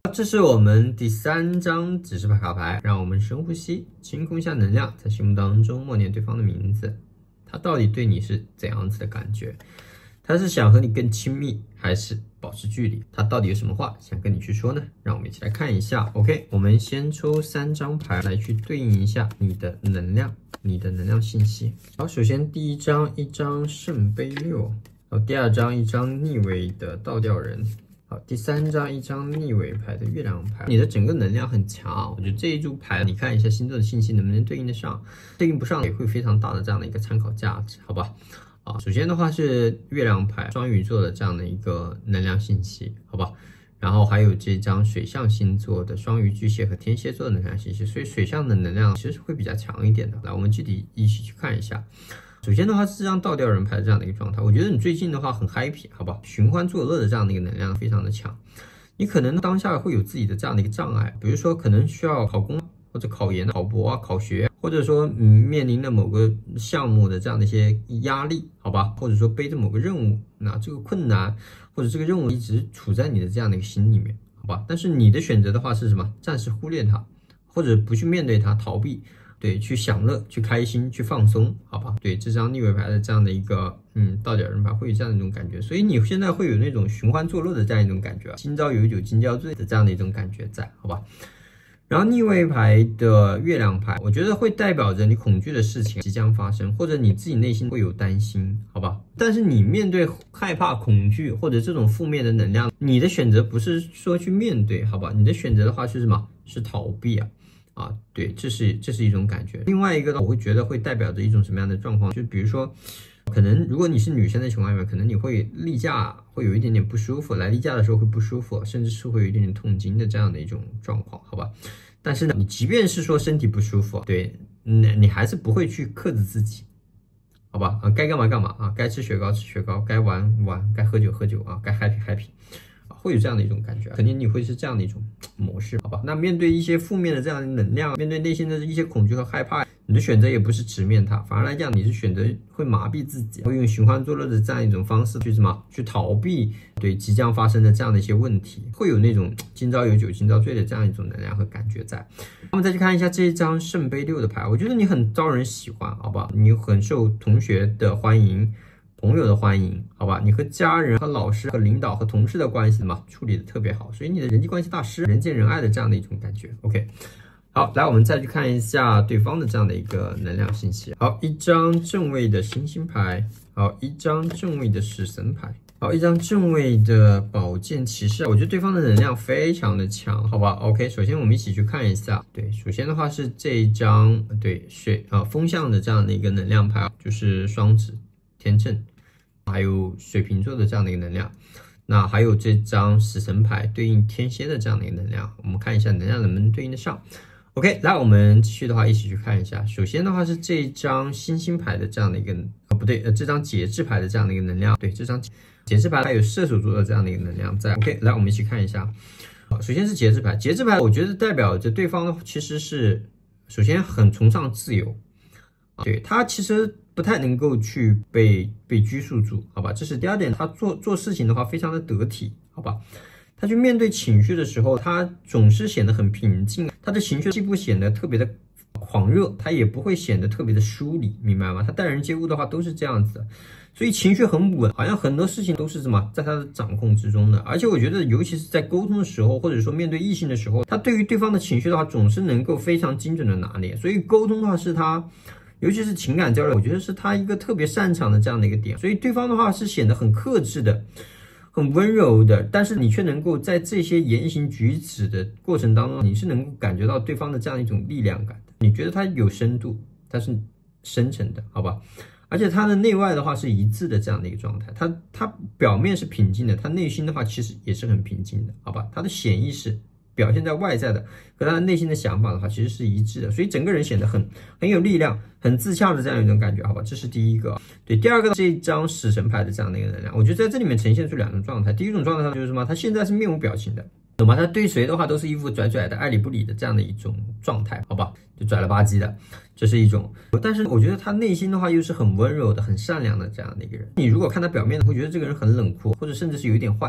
这是我们第3张指示牌卡牌，让我们深呼吸，清空一下能量，在心目当中默念对方的名字。他到底对你是怎样子的感觉？他是想和你更亲密，还是保持距离？他到底有什么话想跟你去说呢？让我们一起来看一下。OK， 我们先抽3张牌来去对应一下你的能量，你的能量信息。好，首先第一张一张圣杯6，好，第2张一张逆位的倒吊人。好，第3张一张逆位牌的月亮牌，你的整个能量很强，我觉得这一组牌，你看一下星座的信息能不能对应得上，对应不上也会非常大的这样的一个参考价值，好吧？啊，首先的话是月亮牌双鱼座的这样的一个能量信息，好吧？然后还有这张水象星座的双鱼、巨蟹和天蝎座的能量信息，所以水象的能量其实会比较强一点的。来，我们具体一起去看一下。首先的话是这张倒吊人牌这样的一个状态，我觉得你最近的话很 happy， 好吧？寻欢作乐的这样的一个能量非常的强，你可能当下会有自己的这样的一个障碍，比如说可能需要考公或者考研、考博啊、考学，或者说面临的某个项目的这样的一些压力，好吧？或者说背着某个任务，那这个困难或者这个任务一直处在你的这样的一个心里面，好吧？但是你的选择的话是什么？暂时忽略它，或者不去面对它，逃避。对，去享乐，去开心，去放松，好吧？对，这张逆位牌的这样的一个倒吊人牌会有这样的一种感觉，所以你现在会有那种寻欢作乐的这样一种感觉，今朝有酒今朝醉的这样的一种感觉在，好吧？然后逆位牌的月亮牌，我觉得会代表着你恐惧的事情即将发生，或者你自己内心会有担心，好吧？但是你面对害怕、恐惧或者这种负面的能量，你的选择不是说去面对，好吧？你的选择的话是什么？是逃避啊。对，这是一种感觉。另外一个呢，我会觉得会代表着一种什么样的状况？就比如说，可能如果你是女生的情况下面，可能你会例假会有一点点不舒服，来例假的时候会不舒服，甚至是会有一点点痛经的这样的一种状况，好吧？但是呢，你即便是说身体不舒服，对，你还是不会去克制自己，好吧？该干嘛干嘛啊，该吃雪糕吃雪糕，该玩玩，该喝酒喝酒啊，该 happy happy。会有这样的一种感觉，肯定你会是这样的一种模式，好吧？那面对一些负面的这样的能量，面对内心的一些恐惧和害怕，你的选择也不是直面它，反而来讲你是选择会麻痹自己，会用寻欢作乐的这样一种方式去去逃避对即将发生的这样的一些问题，会有那种今朝有酒今朝醉的这样一种能量和感觉在。我们再去看一下这一张圣杯6的牌，我觉得你很招人喜欢，好吧？你很受同学的欢迎。朋友的欢迎，好吧？你和家人、和老师、和领导、和同事的关系嘛，处理的特别好，所以你的人际关系大师，人见人爱的这样的一种感觉。OK， 好，来我们再去看一下对方的这样的一个能量信息。好，一张正位的星星牌，好，一张正位的死神牌，好，一张正位的宝剑骑士。我觉得对方的能量非常的强，好吧 ？OK， 首先我们一起去看一下。对，首先的话是这一张对风象的这样的一个能量牌，就是双子。天秤，还有水瓶座的这样的一个能量，那还有这张死神牌对应天蝎的这样的一个能量，我们看一下能量能不能对应得上。OK， 来我们继续的话一起去看一下。首先的话是这张星星牌的这样的一个不对，这张节制牌的这样的一个能量，对，这张节制牌还有射手座的这样的一个能量在。OK， 来我们一起看一下。首先是节制牌，节制牌我觉得代表着对方其实是首先很崇尚自由，对他其实不太能够去被拘束住，好吧？这是第2点，他做事情的话非常的得体，好吧？他去面对情绪的时候，他总是显得很平静，他的情绪既不显得特别的狂热，他也不会显得特别的疏离，明白吗？他待人接物的话都是这样子的，所以情绪很稳，好像很多事情都是在他的掌控之中的。而且我觉得，尤其是在沟通的时候，或者说面对异性的时候，他对于对方的情绪的话，总是能够非常精准的拿捏。所以沟通的话是他。尤其是情感交流，我觉得是他一个特别擅长的这样的一个点，所以对方的话是显得很克制的，很温柔的，但是你却能够在这些言行举止的过程当中，你是能够感觉到对方的这样一种力量感的，你觉得他有深度，他是深沉的，好吧？而且他的内外的话是一致的这样的一个状态，他表面是平静的，他内心的话其实也是很平静的，好吧？他的潜意识表现在外在的和他的内心的想法的话，其实是一致的，所以整个人显得很有力量、很自洽的这样一种感觉，好吧？这是第一个。对，第2个呢，这一张死神牌的这样的一个能量，我觉得在这里面呈现出2种状态。第一种状态就是什么？他现在是面无表情的，懂吗？他对谁的话都是一副拽拽的、爱理不理的这样的一种状态，好吧？就拽了吧唧的，这是一种。但是我觉得他内心的话又是很温柔的、很善良的这样的一个人。你如果看他表面，会觉得这个人很冷酷，或者甚至是有一点坏。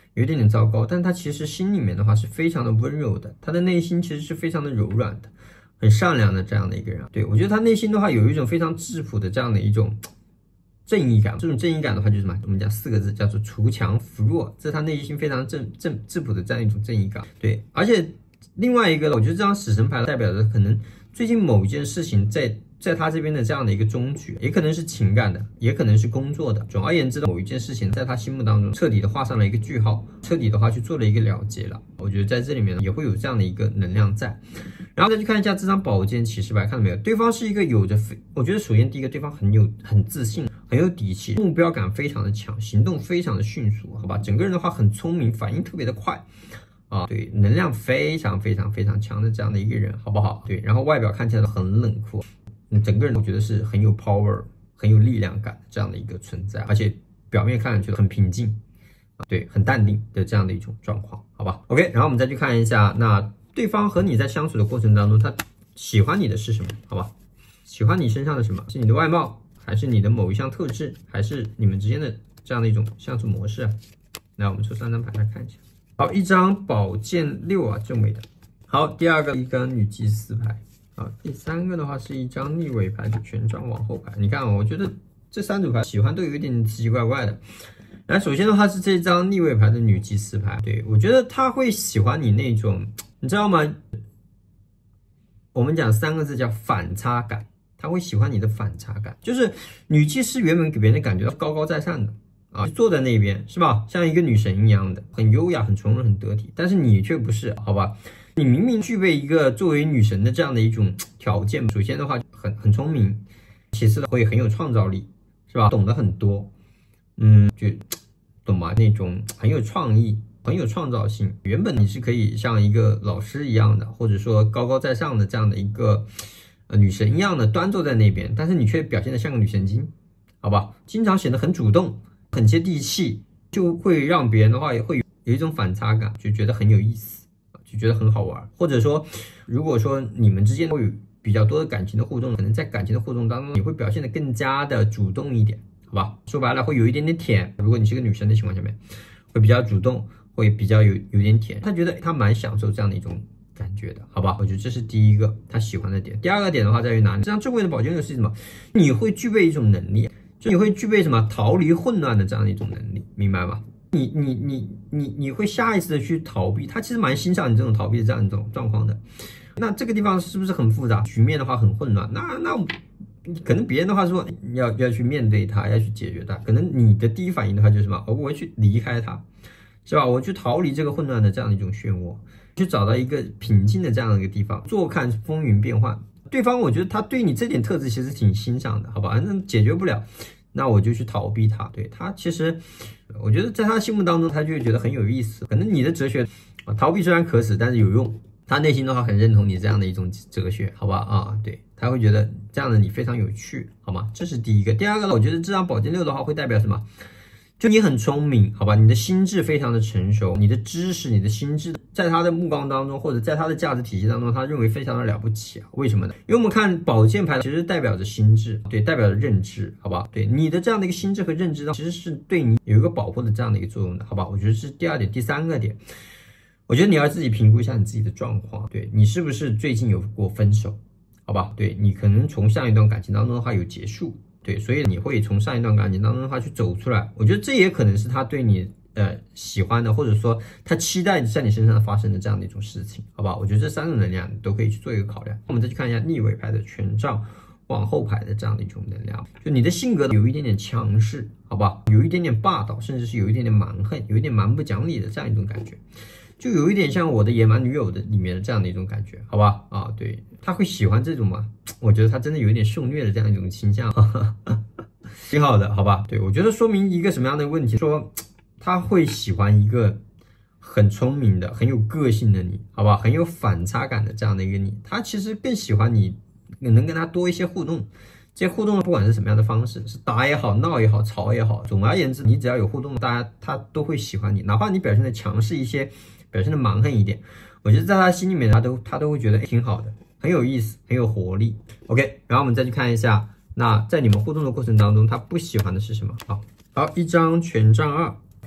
有一点点糟糕，但他其实心里面的话是非常的温柔的，他的内心其实是非常的柔软的，很善良的这样的一个人。对，我觉得他内心的话有一种非常质朴的这样的一种正义感，这种正义感的话就是什么？我们讲4个字叫做锄强扶弱，这是他内心非常质朴的这样一种正义感。对，而且另外一个，我觉得这张死神牌代表着可能最近某一件事情在他这边的这样的一个终局，也可能是情感的，也可能是工作的。总而言之，某一件事情在他心目当中彻底的画上了一个句号，彻底的话去做了一个了结了。我觉得在这里面也会有这样的一个能量在。然后再去看一下这张宝剑骑士牌，看到没有？对方是一个有着我觉得首先第一个，对方很自信，很有底气，目标感非常的强，行动非常的迅速，好吧？整个人的话很聪明，反应特别的快。啊，对，能量非常强的这样的一个人，好不好？对，然后外表看起来很冷酷。整个人我觉得是很有 power、很有力量感的这样的一个存在，而且表面看上去很平静，对，很淡定的这样的一种状况，好吧 ？OK， 然后我们再去看一下，那对方和你在相处的过程当中，他喜欢你的是什么？好吧？喜欢你身上的什么？是你的外貌，还是你的某一项特质，还是你们之间的这样的一种相处模式啊？来，我们抽3张牌来看一下。好，一张宝剑6啊，正位的。好，第二个一个女祭司牌。啊，第3个的话是一张逆位牌的权杖往后牌。你看我觉得这3组牌喜欢都有一点奇奇怪怪的。来，首先的话是这张逆位牌的女祭司牌，对，我觉得他会喜欢你那种，你知道吗？我们讲3个字叫反差感，他会喜欢你的反差感，就是女祭司原本给别人的感觉到高高在上的啊，坐在那边是吧？像一个女神一样的，很优雅、很从容、很得体，但是你却不是，好吧？你明明具备一个作为女神的这样的一种条件，首先的话很聪明，其次的会很有创造力，是吧？懂得很多，就懂吗？那种很有创意、很有创造性。原本你是可以像一个老师一样的，或者说高高在上的这样的一个女神一样的端坐在那边，但是你却表现得像个女神经，好吧？经常显得很主动、很接地气，就会让别人的话也会有一种反差感，就觉得很有意思。就觉得很好玩，或者说，如果说你们之间会有比较多的感情的互动，可能在感情的互动当中，你会表现得更加的主动一点，好吧？说白了，会有一点点甜。如果你是个女生的情况下面，会比较主动，会比较有点甜。他觉得他蛮享受这样的一种感觉的，好吧？我觉得这是第一个他喜欢的点。第二个点的话在于哪里？这张正位的宝剑六是什么？你会具备一种能力，就你会具备什么逃离混乱的这样的一种能力，明白吗？你会下意识的去逃避，他其实蛮欣赏你这种逃避的这样一种状况的。那这个地方是不是很复杂？局面的话很混乱，那可能别人的话说要去面对它，要去解决它，可能你的第一反应的话就是什么？我会去离开它，是吧？我去逃离这个混乱的这样的一种漩涡，去找到一个平静的这样的一个地方，坐看风云变幻。对方我觉得他对你这点特质其实挺欣赏的，好吧？反正解决不了，那我就去逃避它。对他其实。我觉得在他心目当中，他就会觉得很有意思。可能你的哲学，逃避虽然可耻，但是有用。他内心的话很认同你这样的一种哲学，好吧？啊，对，他会觉得这样的你非常有趣，好吗？这是第一个。第二个呢，我觉得这张宝剑6的话会代表什么？就你很聪明，好吧？你的心智非常的成熟，你的知识、你的心智，在他的目光当中，或者在他的价值体系当中，他认为非常的了不起啊。为什么呢？因为我们看宝剑牌，其实代表着心智，对，代表着认知，好吧？对，你的这样的一个心智和认知，其实是对你有一个保护的这样的一个作用的，好吧？我觉得是第二点。第三个点，我觉得你要自己评估一下你自己的状况，对，你是不是最近有过分手，好吧？对，你可能从上一段感情当中的话有结束。对，所以你会从上一段感情当中的话去走出来，我觉得这也可能是他对你喜欢的，或者说他期待在你身上发生的这样的一种事情，好吧？我觉得这3种能量你都可以去做一个考量。我们再去看一下逆位牌的权杖往后排的这样的一种能量，就你的性格有一点点强势，好吧？有一点点霸道，甚至是有一点点蛮横，有一点蛮不讲理的这样一种感觉。就有一点像我的野蛮女友的里面的这样的一种感觉，好吧？啊，对，他会喜欢这种吗？我觉得他真的有一点受虐的这样一种倾向，挺好的，好吧？对，我觉得说明一个什么样的问题？说他会喜欢一个很聪明的、很有个性的你，好吧？很有反差感的这样的一个你，他其实更喜欢你能跟他多一些互动。这些互动不管是什么样的方式，是打也好、闹也好、吵也好，总而言之，你只要有互动，他都会喜欢你，哪怕你表现的强势一些。表现的蛮横一点，我觉得在他心里面他都会觉得挺好的，很有意思，很有活力。OK， 然后我们再去看一下，那在你们互动的过程当中，他不喜欢的是什么？好，一张权杖2，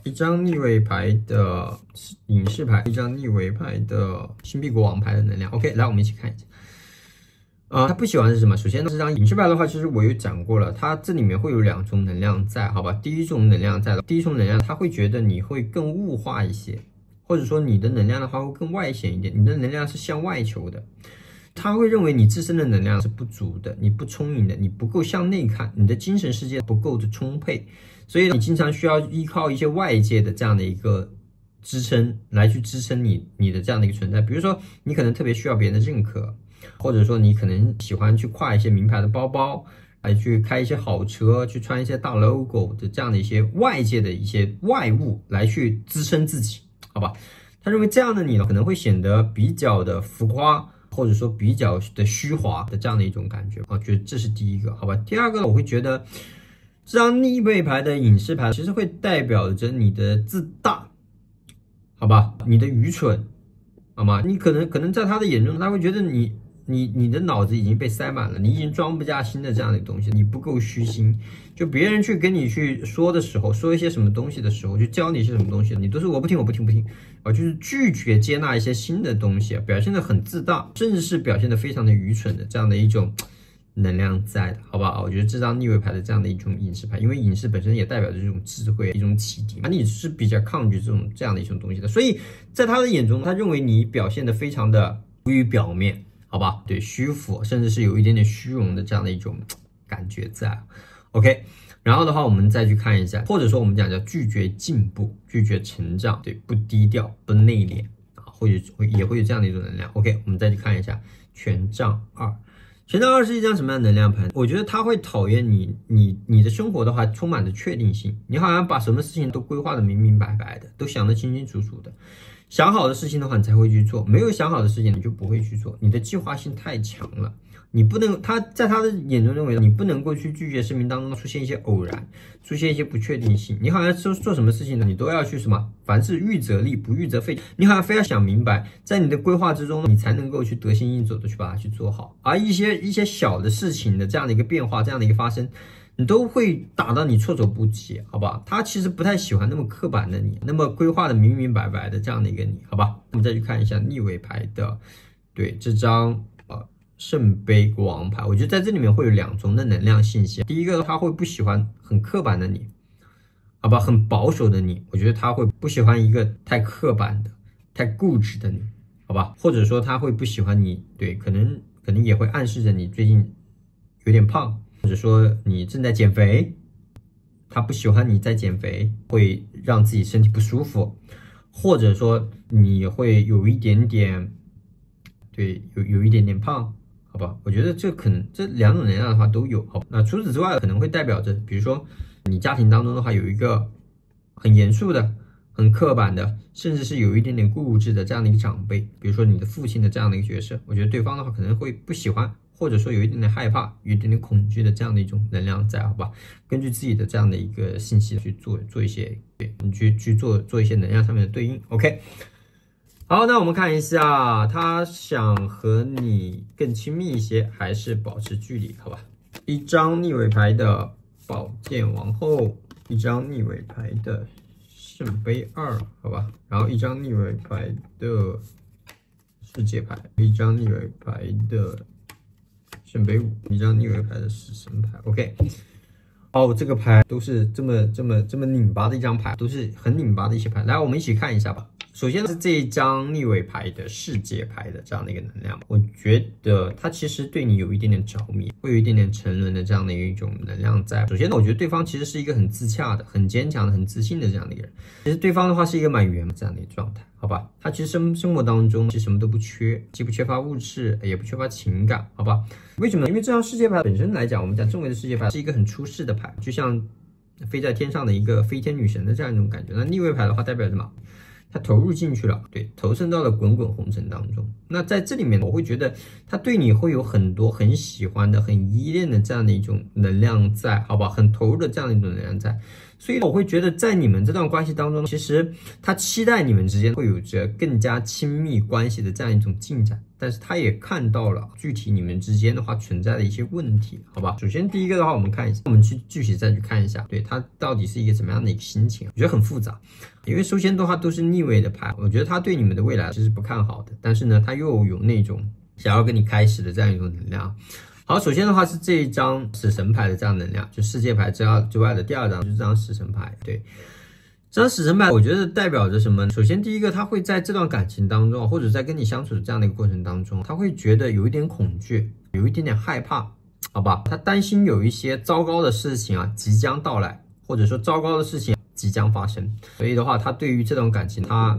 一张逆位牌的隐士牌，一张逆位牌的星币国王牌的能量。OK， 来我们一起看一下。他不喜欢是什么？首先，这张隐士牌的话，其实我有讲过了，它这里面会有2种能量在，好吧？第一种能量，他会觉得你会更物化一些，或者说你的能量的话会更外显一点，你的能量是向外求的。他会认为你自身的能量是不足的，你不充盈的，你不够向内看，你的精神世界不够的充沛，所以你经常需要依靠一些外界的这样的一个支撑来去支撑你的这样的一个存在。比如说，你可能特别需要别人的认可，或者说你可能喜欢去挎一些名牌的包包，来去开一些好车，去穿一些大 logo 的这样的一些外界的一些外物来去支撑自己，好吧？他认为这样的你呢，可能会显得比较的浮夸，或者说比较的虚华的这样的一种感觉，我觉得这是第一个，好吧？第二个，我会觉得这张逆位牌的隐士牌其实会代表着你的自大，好吧？你的愚蠢，好吗？你可能在他的眼中，他会觉得你的脑子已经被塞满了，你已经装不下新的这样的东西，你不够虚心。就别人去跟你去说的时候，说一些什么东西的时候，就教你一些什么东西，你都是我不听，就是拒绝接纳一些新的东西，表现得很自大，甚至是表现得非常的愚蠢的这样的一种能量在的，好吧？我觉得这张逆位牌的这样的一种隐士牌，因为隐士本身也代表着这种智慧、一种启迪，你是比较抗拒这样的一种东西的，所以在他的眼中，他认为你表现得非常的浮于表面。好吧，对，虚浮，甚至是有一点点虚荣的这样的一种感觉在 ，OK。然后的话，我们再去看一下，或者说我们讲叫拒绝进步、拒绝成长，对，不低调、不内敛啊，也会有这样的一种能量。OK， 我们再去看一下权杖2。权杖2是一张什么样的能量盘？我觉得他会讨厌你的生活的话充满着确定性，你好像把什么事情都规划的明明白白的，都想得清清楚楚的。想好的事情的话，你才会去做；没有想好的事情，你就不会去做。你的计划性太强了，你不能，在他的眼中认为你不能够去拒绝生命当中出现一些偶然，出现一些不确定性。你好像做什么事情呢？你都要去什么？凡事预则立，不预则废。你好像非要想明白，在你的规划之中，你才能够去得心应手的去把它去做好。而一些小的事情的这样的一个变化，这样的一个发生，你都会打到你措手不及，好吧？他其实不太喜欢那么刻板的你，那么规划的明明白白的这样的一个你，好吧？我们再去看一下逆位牌的，对，这张圣杯国王牌，我觉得在这里面会有2重的能量信息。第一个，他会不喜欢很刻板的你，好吧？很保守的你，我觉得他会不喜欢一个太刻板的、太固执的你，好吧？或者说他会不喜欢你，对，可能也会暗示着你最近有点胖。或者说你正在减肥，他不喜欢你在减肥，会让自己身体不舒服，或者说你会有一点点，对，有一点点胖，好吧？我觉得这可能这2种能量的话都有，好吧？那除此之外，可能会代表着，比如说你家庭当中的话有一个很严肃的、很刻板的，甚至是有一点点固执的这样的一个长辈，比如说你的父亲的这样的一个角色，我觉得对方的话可能会不喜欢。或者说有一点点害怕，有一点点恐惧的这样的一种能量在，好吧？根据自己的这样的一个信息去做一些，对，你去做一些能量上面的对应。OK， 好，那我们看一下，他想和你更亲密一些，还是保持距离？好吧？一张逆位牌的宝剑王后，一张逆位牌的圣杯2，好吧？然后一张逆位牌的世界牌，一张逆位牌的圣杯5，一张逆位牌的死神牌 ，OK。哦，这个牌都是这么拧巴的一张牌，都是很拧巴的一些牌。来，我们一起看一下吧。首先是这一张逆位牌的世界牌的这样的一个能量，我觉得它其实对你有一点点着迷，会有一点点沉沦的这样的一种能量在。首先呢，我觉得对方其实是一个很自洽的、很坚强的、很自信的这样的一个人。其实对方的话是一个蛮圆这样的一个状态，好吧？他其实生活当中其实什么都不缺，既不缺乏物质，也不缺乏情感，好吧？为什么呢？因为这张世界牌本身来讲，我们讲正位的世界牌是一个很出世的牌，就像飞在天上的一个飞天女神的这样一种感觉。那逆位牌的话代表什么？他投入进去了，对，投身到了滚滚红尘当中。那在这里面，我会觉得他对你会有很多很喜欢的、很依恋的这样的一种能量在，好吧？很投入的这样的一种能量在。 所以我会觉得在你们这段关系当中，其实他期待你们之间会有着更加亲密关系的这样一种进展，但是他也看到了具体你们之间的话存在的一些问题，好吧？首先第一个的话，我们看一下，我们去具体再去看一下，对，他到底是一个怎么样的一个心情，我觉得很复杂，因为首先的话都是逆位的牌，我觉得他对你们的未来其实不看好的，但是呢，他又有那种想要跟你开始的这样一种能量。好，首先的话是这一张死神牌的这样能量，就世界牌之外的第二张就是这张死神牌。对，这张死神牌我觉得代表着什么？首先第一个，他会在这段感情当中，或者在跟你相处的这样的一个过程当中，他会觉得有一点恐惧，有一点点害怕，好吧？他担心有一些糟糕的事情啊即将到来，或者说糟糕的事情即将发生，所以的话，他对于这段感情他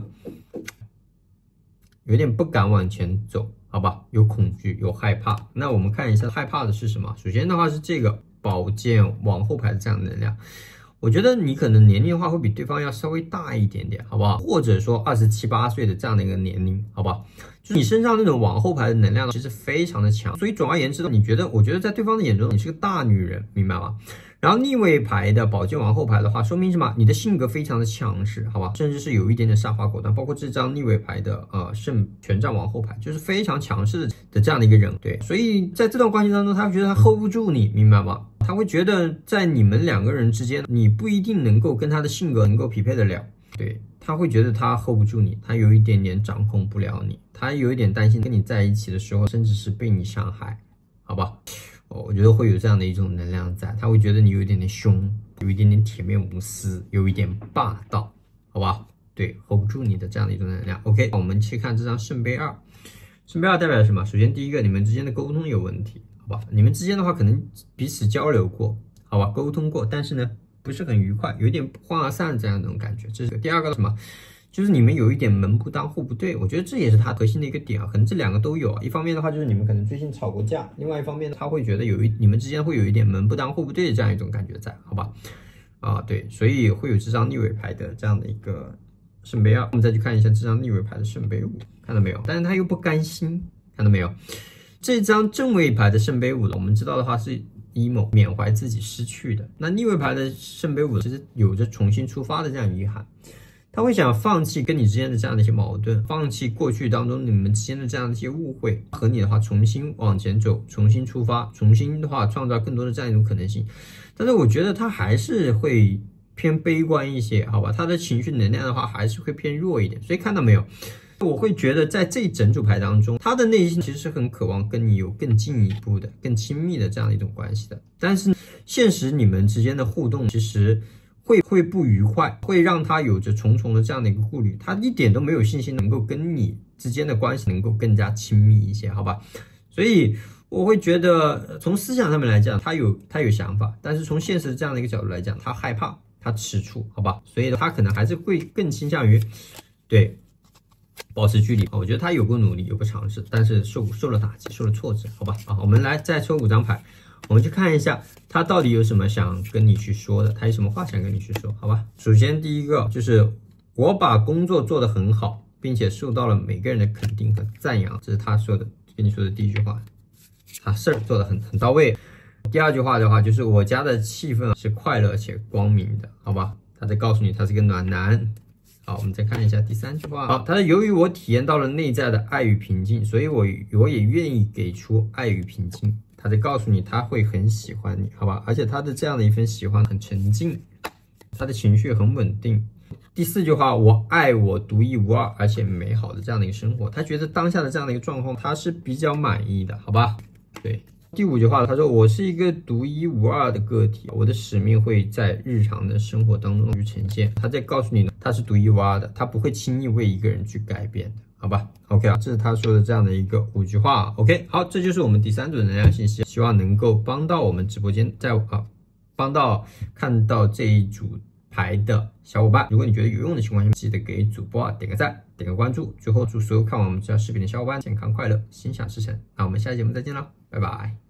有点不敢往前走。好吧，有恐惧，有害怕。那我们看一下害怕的是什么？首先的话是这个宝剑往后排的这样的能量。我觉得你可能年龄的话会比对方要稍微大一点点，好不好？或者说27、8岁的这样的一个年龄，好不好？就是你身上那种往后排的能量其实非常的强，所以总而言之，我觉得在对方的眼中你是个大女人，明白吗？然后逆位牌的宝剑往后排的话，说明什么？你的性格非常的强势，好吧？甚至是有一点点杀伐果断，包括这张逆位牌的圣权杖往后排，就是非常强势的这样的一个人，对。所以在这段关系当中，他会觉得他 hold 不住你，明白吗？他会觉得在你们两个人之间，你不一定能够跟他的性格能够匹配得了，对。他会觉得他 hold 不住你，他有一点点掌控不了你，他有一点担心跟你在一起的时候，甚至是被你伤害，好吧？我觉得会有这样的一种能量在，他会觉得你有一点点凶，有一点点铁面无私，有一点霸道，好吧？对 ，hold 不住你的这样的一种能量。OK， 我们去看这张圣杯2，圣杯2代表什么？首先第一个，你们之间的沟通有问题，好吧？你们之间的话可能彼此交流过，好吧？沟通过，但是呢不是很愉快，有一点不欢而散这样的一种感觉。这是第二个什么？就是你们有一点门不当户不对，我觉得这也是他核心的一个点啊，可能这两个都有啊。一方面的话就是你们可能最近吵过架，另外一方面他会觉得你们之间会有一点门不当户不对的这样一种感觉在，好吧？对，所以会有这张逆位牌的这样的一个圣杯2。我们再去看一下这张逆位牌的圣杯5，看到没有？但是他又不甘心，看到没有？这张正位牌的圣杯5，我们知道的话是emo，缅怀自己失去的。那逆位牌的圣杯5其实有着重新出发的这样遗憾。他会想放弃跟你之间的这样的一些矛盾，放弃过去当中你们之间的这样的一些误会，和你的话重新往前走，重新出发，重新的话创造更多的这样一种可能性。但是我觉得他还是会偏悲观一些，好吧？他的情绪能量的话还是会偏弱一点。所以看到没有？我会觉得在这整组牌当中，他的内心其实是很渴望跟你有更进一步的、更亲密的这样的一种关系的。但是现实你们之间的互动其实会不愉快，会让他有着重重的这样的一个顾虑，他一点都没有信心能够跟你之间的关系能够更加亲密一些，好吧？所以我会觉得从思想上面来讲，他有想法，但是从现实这样的一个角度来讲，他害怕，他吃醋，好吧？所以他可能还是会更倾向于对保持距离。我觉得他有过努力，有过尝试，但是受了打击，受了挫折，好吧？我们来再抽5张牌。我们去看一下他到底有什么想跟你去说的，他有什么话想跟你去说，好吧？首先第一个就是我把工作做得很好，并且受到了每个人的肯定和赞扬，这是他说的，跟你说的第一句话，他事儿做得很到位。第二句话的话就是我家的气氛是快乐且光明的，好吧？他在告诉你他是个暖男。好，我们再看一下第3句话。好，他说由于我体验到了内在的爱与平静，所以我也愿意给出爱与平静。他在告诉你他会很喜欢你，好吧？而且他的这样的一份喜欢很沉静，他的情绪很稳定。第4句话，我爱我独一无二而且美好的这样的一个生活，他觉得当下的这样的一个状况他是比较满意的，好吧？对。第5句话，他说我是一个独一无二的个体，我的使命会在日常的生活当中去呈现。他在告诉你呢，他是独一无二的，他不会轻易为一个人去改变的，好吧 ？OK 啊，这是他说的这样的一个5句话。OK， 好，这就是我们第3组的能量信息，希望能够帮到我们直播间帮到看到这一组牌的小伙伴。如果你觉得有用的情况下，记得给主播点个赞，点个关注。最后祝所有看完我们这条视频的小伙伴健康快乐，心想事成。那我们下期节目再见了，拜拜。